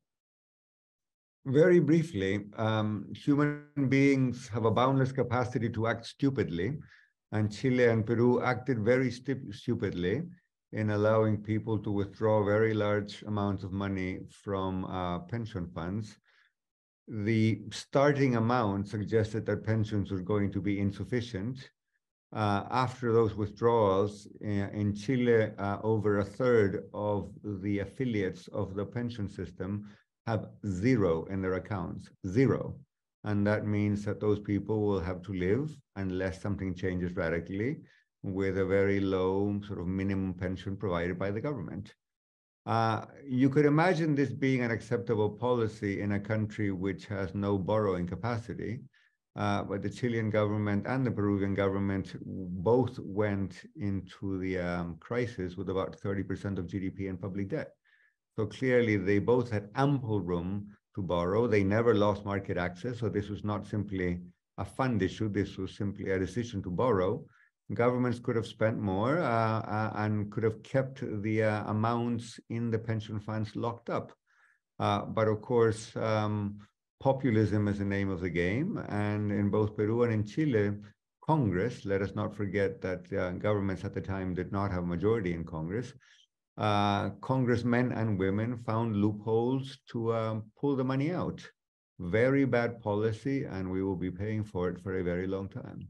Very briefly, um, human beings have a boundless capacity to act stupidly, and Chile and Peru acted very stu stupidly in allowing people to withdraw very large amounts of money from uh, pension funds. The starting amount suggested that pensions were going to be insufficient, Uh, after those withdrawals, in, in Chile, uh, over a third of the affiliates of the pension system have zero in their accounts, zero. And that means that those people will have to live, unless something changes radically, with a very low sort of minimum pension provided by the government. Uh, you could imagine this being an acceptable policy in a country which has no borrowing capacity. Uh, but the Chilean government and the Peruvian government both went into the um, crisis with about thirty percent of G D P in public debt. So clearly they both had ample room to borrow. They never lost market access. So this was not simply a fund issue. This was simply a decision to borrow. Governments could have spent more uh, uh, and could have kept the uh, amounts in the pension funds locked up. Uh, but of course, um, populism is the name of the game. And in both Peru and in Chile, Congress, let us not forget that uh, governments at the time did not have a majority in Congress. Uh, congressmen and women found loopholes to um, pull the money out. Very bad policy, and we will be paying for it for a very long time.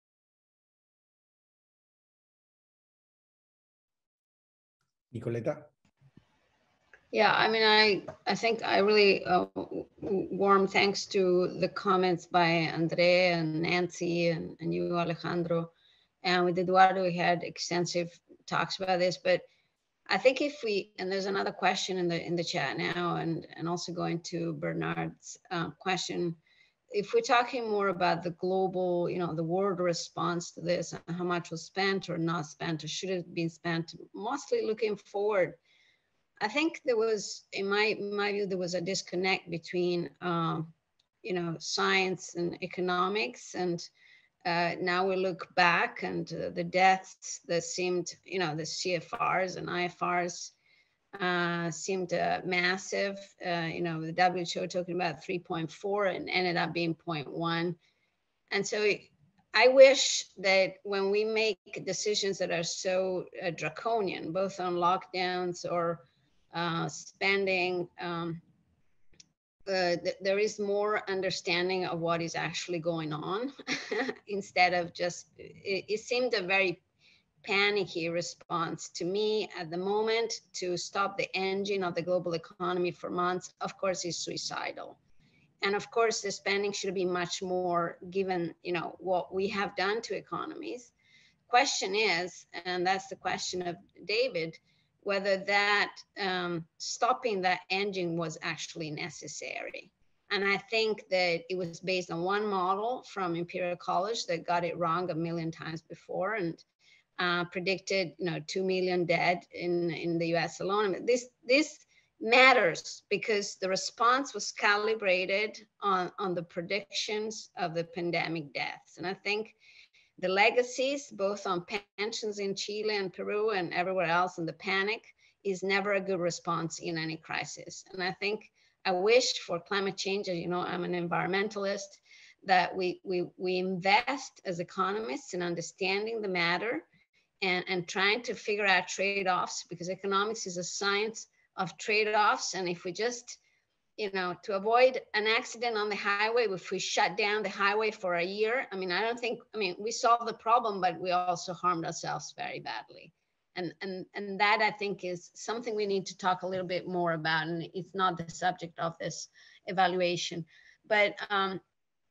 Nicoleta? Yeah, I mean, I, I think I really uh, warm thanks to the comments by Andre and Nancy and, and you, Alejandro. And with Eduardo, we had extensive talks about this, but I think if we, and there's another question in the in the chat now, and, and also going to Bernard's uh, question, if we're talking more about the global, you know, the world response to this, and how much was spent or not spent, or should have been spent, mostly looking forward, I think there was, in my, my view, there was a disconnect between, um, you know, science and economics. And uh, now we look back and uh, the deaths that seemed, you know, the C F Rs and I F Rs uh, seemed uh, massive. Uh, you know, the W H O talking about three point four and ended up being zero point one. And so I wish that when we make decisions that are so uh, draconian, both on lockdowns or uh, spending, um, uh, th there is more understanding of what is actually going on instead of just, it, it seemed a very panicky response to me at the moment. To stop the engine of the global economy for months, of course, is suicidal. And of course, the spending should be much more given, you know, what we have done to economies. Question is, and that's the question of David, whether that um, stopping that engine was actually necessary. And I think that it was based on one model from Imperial College that got it wrong a million times before and uh, predicted, you know, two million dead in, in the U S alone. I mean, this, this matters because the response was calibrated on, on the predictions of the pandemic deaths. And I think the legacies, both on pensions in Chile and Peru and everywhere else, and the panic is never a good response in any crisis. And I think I wish for climate change, as you know, I'm an environmentalist, that we, we, we invest as economists in understanding the matter and, and trying to figure out trade-offs, because economics is a science of trade-offs. And if we just, you know, to avoid an accident on the highway, if we shut down the highway for a year, I mean, I don't think, I mean, we solved the problem, but we also harmed ourselves very badly. And, and, and that, I think, is something we need to talk a little bit more about. And it's not the subject of this evaluation. But um,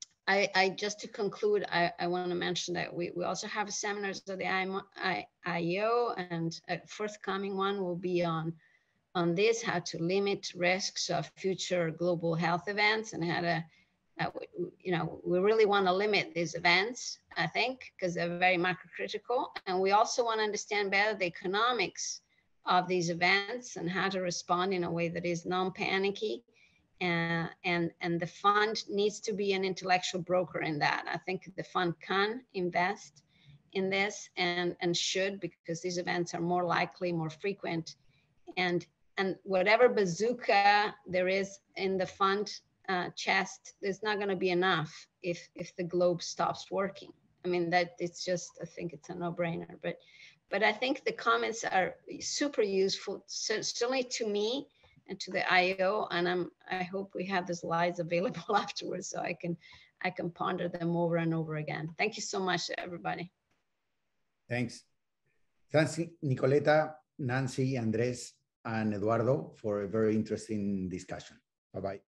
I, I just to conclude, I, I want to mention that we, we also have seminars at the I E O, and a forthcoming one will be on on this, how to limit risks of future global health events, and how to, uh, you know, we really want to limit these events, I think, because they're very macrocritical. And we also want to understand better the economics of these events and how to respond in a way that is non-panicky. Uh, and, and the fund needs to be an intellectual broker in that. I think the fund can invest in this and, and should, because these events are more likely, more frequent. And And whatever bazooka there is in the fund uh, chest, there's not going to be enough if if the globe stops working. I mean, that it's just, I think it's a no-brainer. But but I think the comments are super useful, so, certainly to me and to the I E O. And I'm I hope we have the slides available afterwards so I can I can ponder them over and over again. Thank you so much, everybody. Thanks. Thanks, Nicoleta, Nancy, Andres, and Eduardo for a very interesting discussion. Bye-bye.